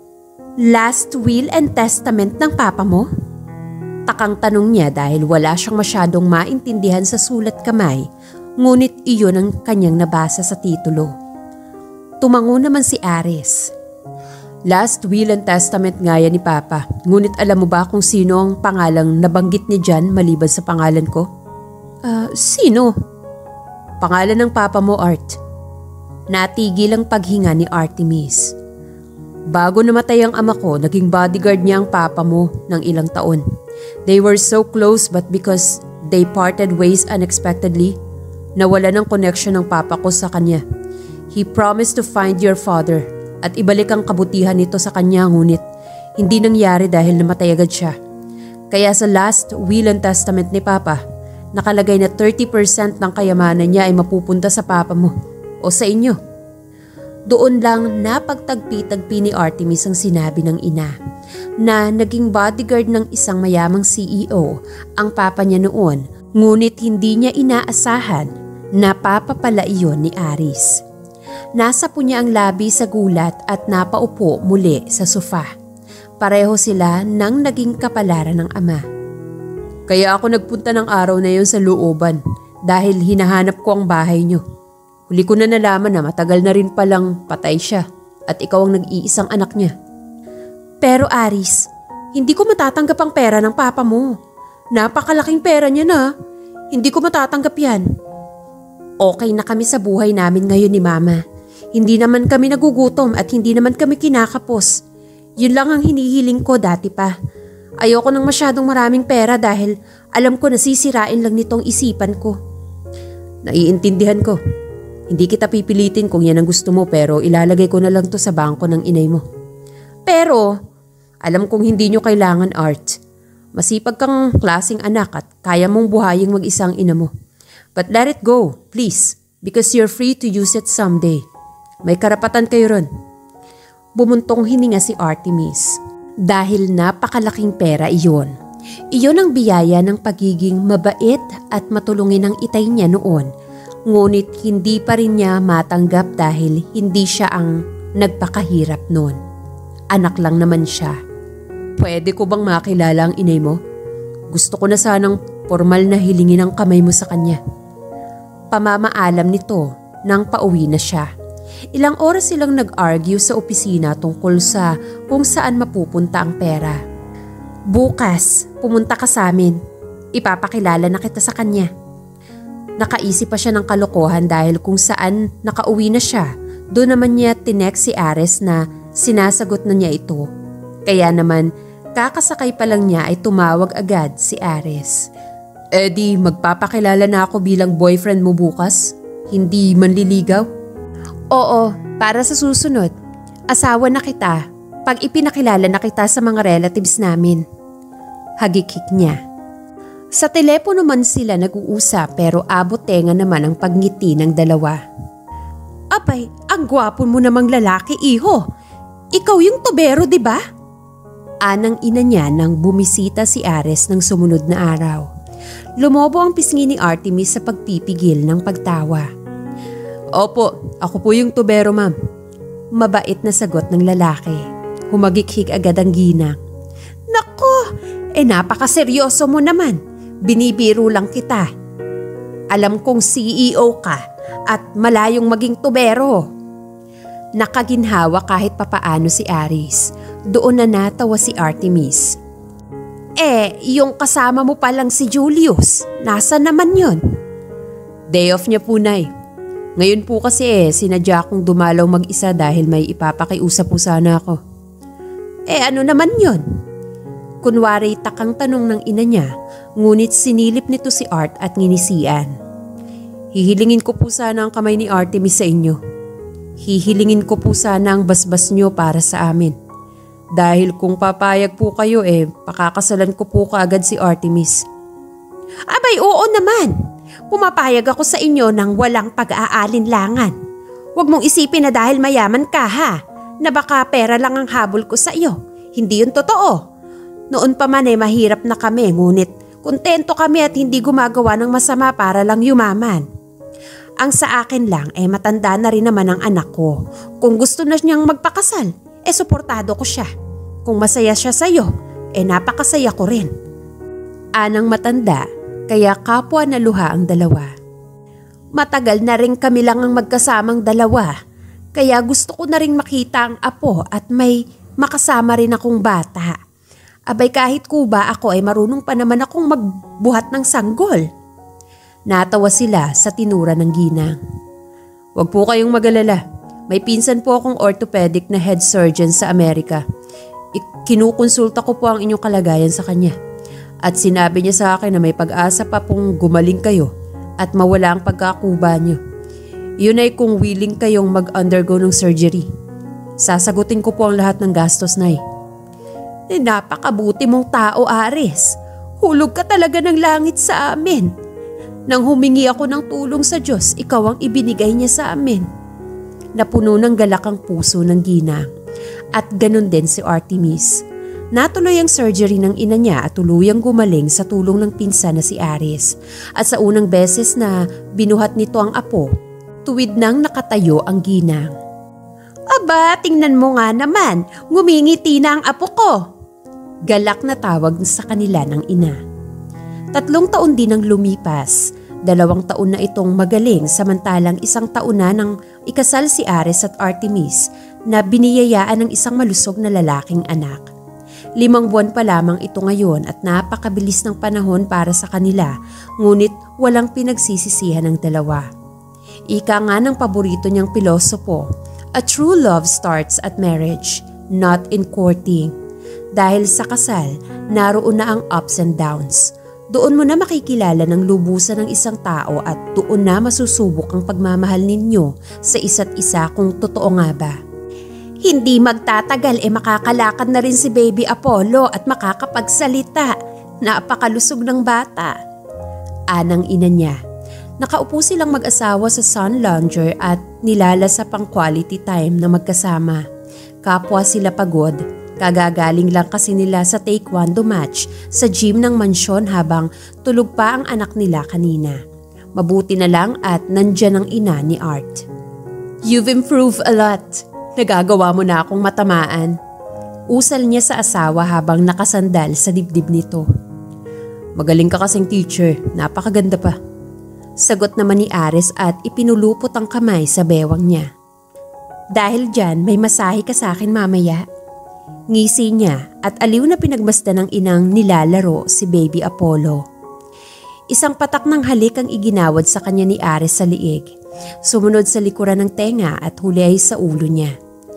Last will and testament ng papa mo? Takang tanong niya dahil wala siyang masyadong maintindihan sa sulat kamay, ngunit iyon ang kanyang nabasa sa titulo. Tumango naman si Aris. Last will and testament nga yan ni Papa, ngunit alam mo ba kung sino ang pangalang nabanggit niya dyan maliban sa pangalan ko? Ah, uh, sino? Pangalan ng Papa mo, Art. Natigil ang paghinga ni Artemis. Bago namatay ang ama ko, naging bodyguard niya ang papa mo ng ilang taon. They were so close but because they parted ways unexpectedly, nawala ng connection ng papa ko sa kanya. He promised to find your father at ibalik ang kabutihan nito sa kanya ngunit hindi nangyari dahil namatay agad siya. Kaya sa last will and testament ni Papa, nakalagay na thirty percent ng kayamanan niya ay mapupunta sa papa mo o sa inyo. Doon lang napagtagpi-tagpi ni Artemis ang sinabi ng ina na naging bodyguard ng isang mayamang C E O ang papa niya noon, ngunit hindi niya inaasahan na papa pala iyon ni Aris. Nasa po niya ang labi sa gulat at napaupo muli sa sofa. Pareho sila nang naging kapalaran ng ama. Kaya ako nagpunta ng araw na yon sa looban dahil hinahanap ko ang bahay niyo. Huli ko na nalaman na matagal na rin palang patay siya at ikaw ang nag-iisang anak niya. Pero Aris, hindi ko matatanggap ang pera ng papa mo. Napakalaking pera niya na. Hindi ko matatanggap yan. Okay na kami sa buhay namin ngayon ni Mama. Hindi naman kami nagugutom at hindi naman kami kinakapos. Yun lang ang hinihiling ko dati pa. Ayoko ng masyadong maraming pera dahil alam ko nasisirain lang nitong isipan ko. Naiintindihan ko. Hindi kita pipilitin kung yan ang gusto mo pero ilalagay ko na lang to sa bangko ng inay mo. Pero, alam kong hindi nyo kailangan, Art. Masipag kang klaseng anak at kaya mong buhaying mag-isang ina mo. But let it go, please, because you're free to use it someday. May karapatan kayo ron. Bumuntong hininga si Artemis dahil napakalaking pera iyon. Iyon ang biyaya ng pagiging mabait at matulungin ng itay niya noon. Ngunit hindi pa rin niya matanggap dahil hindi siya ang nagpakahirap noon. Anak lang naman siya. Pwede ko bang makilala ang inay mo? Gusto ko na sanang formal na hilingin ang kamay mo sa kanya. Pamamaalam nito nang pauwi na siya. Ilang oras silang nag-argue sa opisina tungkol sa kung saan mapupunta ang pera. Bukas, pumunta ka sa amin. Ipapakilala na kita sa kanya. Nakaisip pa siya ng kalokohan dahil kung saan nakauwi na siya, doon naman niya tinext si Aris na sinasagot na niya ito. Kaya naman, kakasakay pa lang niya ay tumawag agad si Aris. Eh di, magpapakilala na ako bilang boyfriend mo bukas? Hindi manliligaw? Oo, para sa susunod. Asawa na kita pag ipinakilala na kita sa mga relatives namin. Hagikik niya. Sa telepono man sila nag-uusap pero abot tenga naman ang pagngiti ng dalawa. Abay, ang gwapo mo namang lalaki, iho. Ikaw yung tubero, di ba? Anang ina niya nang bumisita si Aris ng sumunod na araw. Lumobo ang pisngi ni Artemis sa pagpipigil ng pagtawa. Opo, ako po yung tubero, ma'am. Mabait na sagot ng lalaki. Humagikhig agad ang ginang. Nako, eh napakaseryoso mo naman. Binibiro lang kita. Alam kong C E O ka at malayong maging tubero. Nakaginhawa kahit papaano si Aris. Doon na natawa si Artemis. Eh, yung kasama mo palang si Julius, nasa naman yon? Day off niya po, Nay. Ngayon po kasi eh, sinadya kong dumalaw mag-isa dahil may ipapakiusap po sana ako. Eh ano naman yon? Kunwari takang tanong ng ina niya, ngunit sinilip nito si Art at nginisian. Hihilingin ko po sana ang kamay ni Artemis sa inyo. Hihilingin ko po sana ang basbas niyo para sa amin. Dahil kung papayag po kayo eh, pakakasalan ko po kaagad si Artemis. Abay oo naman. Pumapayag ako sa inyo ng walang pag-aalinlangan. Huwag mong isipin na dahil mayaman ka ha, na baka pera lang ang habol ko sa iyo. Hindi yun totoo. Noon pa man eh mahirap na kami, ngunit kontento kami at hindi gumagawa ng masama para lang yumaman. Ang sa akin lang eh matanda na rin naman ang anak ko. Kung gusto na niyang magpakasal, eh suportado ko siya. Kung masaya siya sa iyo, eh napakasaya ko rin. Anang matanda, kaya kapwa na luha ang dalawa. Matagal na rin kami lang ang magkasamang dalawa, kaya gusto ko na rin makita ang apo at may makasama rin akong bata. Abay kahit kuba ako ay marunong pa naman akong magbuhat ng sanggol. Natawa sila sa tinura ng ginang. Huwag po kayong mag-alala. May pinsan po akong orthopedic na head surgeon sa Amerika. Kinukonsulta ko po ang inyong kalagayan sa kanya. At sinabi niya sa akin na may pag-asa pa pong gumaling kayo at mawala ang pagkakuba niyo. Yun ay kung willing kayong mag-undergo ng surgery. Sasagutin ko po ang lahat ng gastos, Nay. Eh, napakabuti mong tao, Aris. Hulog ka talaga ng langit sa amin. Nang humingi ako ng tulong sa Diyos, ikaw ang ibinigay niya sa amin. Napuno ng galak ang puso ng ginang. At ganun din si Artemis. Natuloy ang surgery ng ina niya at tuluyang gumaling sa tulong ng pinsan na si Aris. At sa unang beses na binuhat nito ang apo, tuwid nang nakatayo ang ginang. Aba, tingnan mo nga naman, ngumingiti na ang apo ko. Galak na tawag sa kanila ng ina. Tatlong taon din ang lumipas. Dalawang taon na itong magaling samantalang isang taon na nang ikasal si Aris at Artemis na biniyayaan ng isang malusog na lalaking anak. Limang buwan pa lamang ito ngayon at napakabilis ng panahon para sa kanila, ngunit walang pinagsisisihan ng dalawa. Ika nga ng paborito niyang pilosopo, a true love starts at marriage, not in courting. Dahil sa kasal, naroon na ang ups and downs. Doon mo na makikilala ng lubusan ng isang tao at doon na masusubok ang pagmamahal ninyo sa isa't isa kung totoo nga ba. Hindi magtatagal e eh makakalakad na rin si Baby Apollo at makakapagsalita. Napakalusog ng bata. Anang ina niya. Nakaupo silang mag-asawa sa sun lounger at nilalasap ang quality time na magkasama. Kapwa sila pagod. Kagagaling lang kasi nila sa taekwondo match sa gym ng mansyon habang tulog pa ang anak nila kanina. Mabuti na lang at nandyan ang ina ni Art. You've improved a lot. Nagagawa mo na akong matamaan. Usal niya sa asawa habang nakasandal sa dibdib nito. Magaling ka kasing teacher, napakaganda pa. Sagot naman ni Aris at ipinulupot ang kamay sa bewang niya. Dahil dyan may masahe ka sa akin mamaya. Ngisi niya at aliw na pinagmasdan ng inang nilalaro si Baby Apollo. Isang patak ng halik ang iginawad sa kanya ni Aris sa liig. Sumunod sa likuran ng tenga at huli ay sa ulo niya.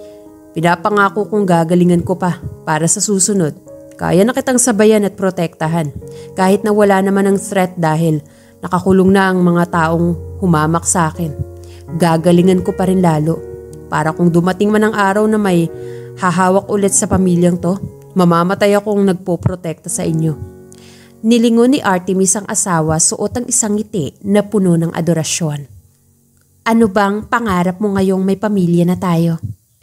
Pinapangako kong gagalingan ko pa para sa susunod. Kaya na kitang sabayan at protektahan kahit na wala naman ang threat dahil nakakulong na ang mga taong humamak sa akin. Gagalingan ko pa rin lalo para kung dumating man ang araw na may hahawak ulit sa pamilyang to, mamamatay akong nagpoprotekta sa inyo. Nilingon ni Artemis ang asawa suot ang isang ngiti na puno ng adorasyon. Ano bang pangarap mo ngayong may pamilya na tayo?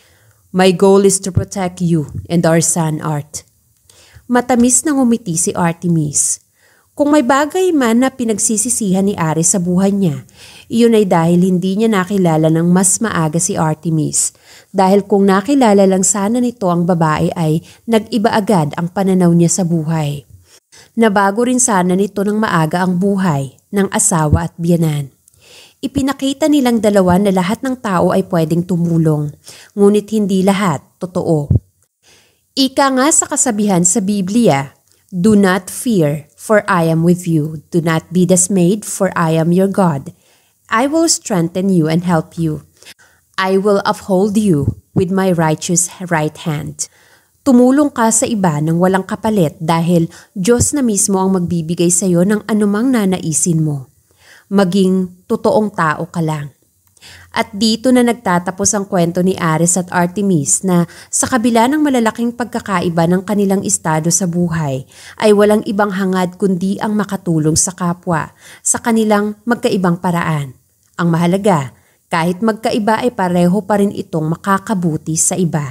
My goal is to protect you and our son, Art. Matamis na ngumiti si Artemis. Kung may bagay man na pinagsisisihan ni Ares sa buhay niya, iyon ay dahil hindi niya nakilala ng mas maaga si Artemis. Dahil kung nakilala lang sana nito ang babae ay nag-iba agad ang pananaw niya sa buhay. Nabago rin sana nito ng maaga ang buhay ng asawa at biyanan. Ipinakita nilang dalawa na lahat ng tao ay pwedeng tumulong, ngunit hindi lahat totoo. Ika nga sa kasabihan sa Biblia, "Do not fear, for I am with you. Do not be dismayed, for I am your God. I will strengthen you and help you. I will uphold you with my righteous right hand." Tumulong ka sa iba ng walang kapalit dahil Diyos na mismo ang magbibigay sa iyo ng anumang nanaisin mo. Maging totoong tao ka lang. At dito na nagtatapos ang kwento ni Ares at Artemis na sa kabila ng malalaking pagkakaiba ng kanilang estado sa buhay ay walang ibang hangad kundi ang makatulong sa kapwa sa kanilang magkaibang paraan. Ang mahalaga, kahit magkaiba ay pareho pa rin itong makakabuti sa iba.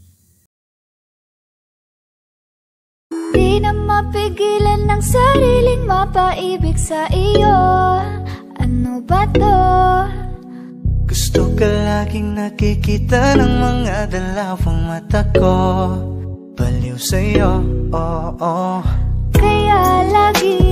Di na mapigilan ng sariling mapaibig sa iyo. Ano ba to? Gusto ka laging nakikita ng mga dalawang mata ko. Baliw sa'yo, oo, oh, oh. Kaya lagi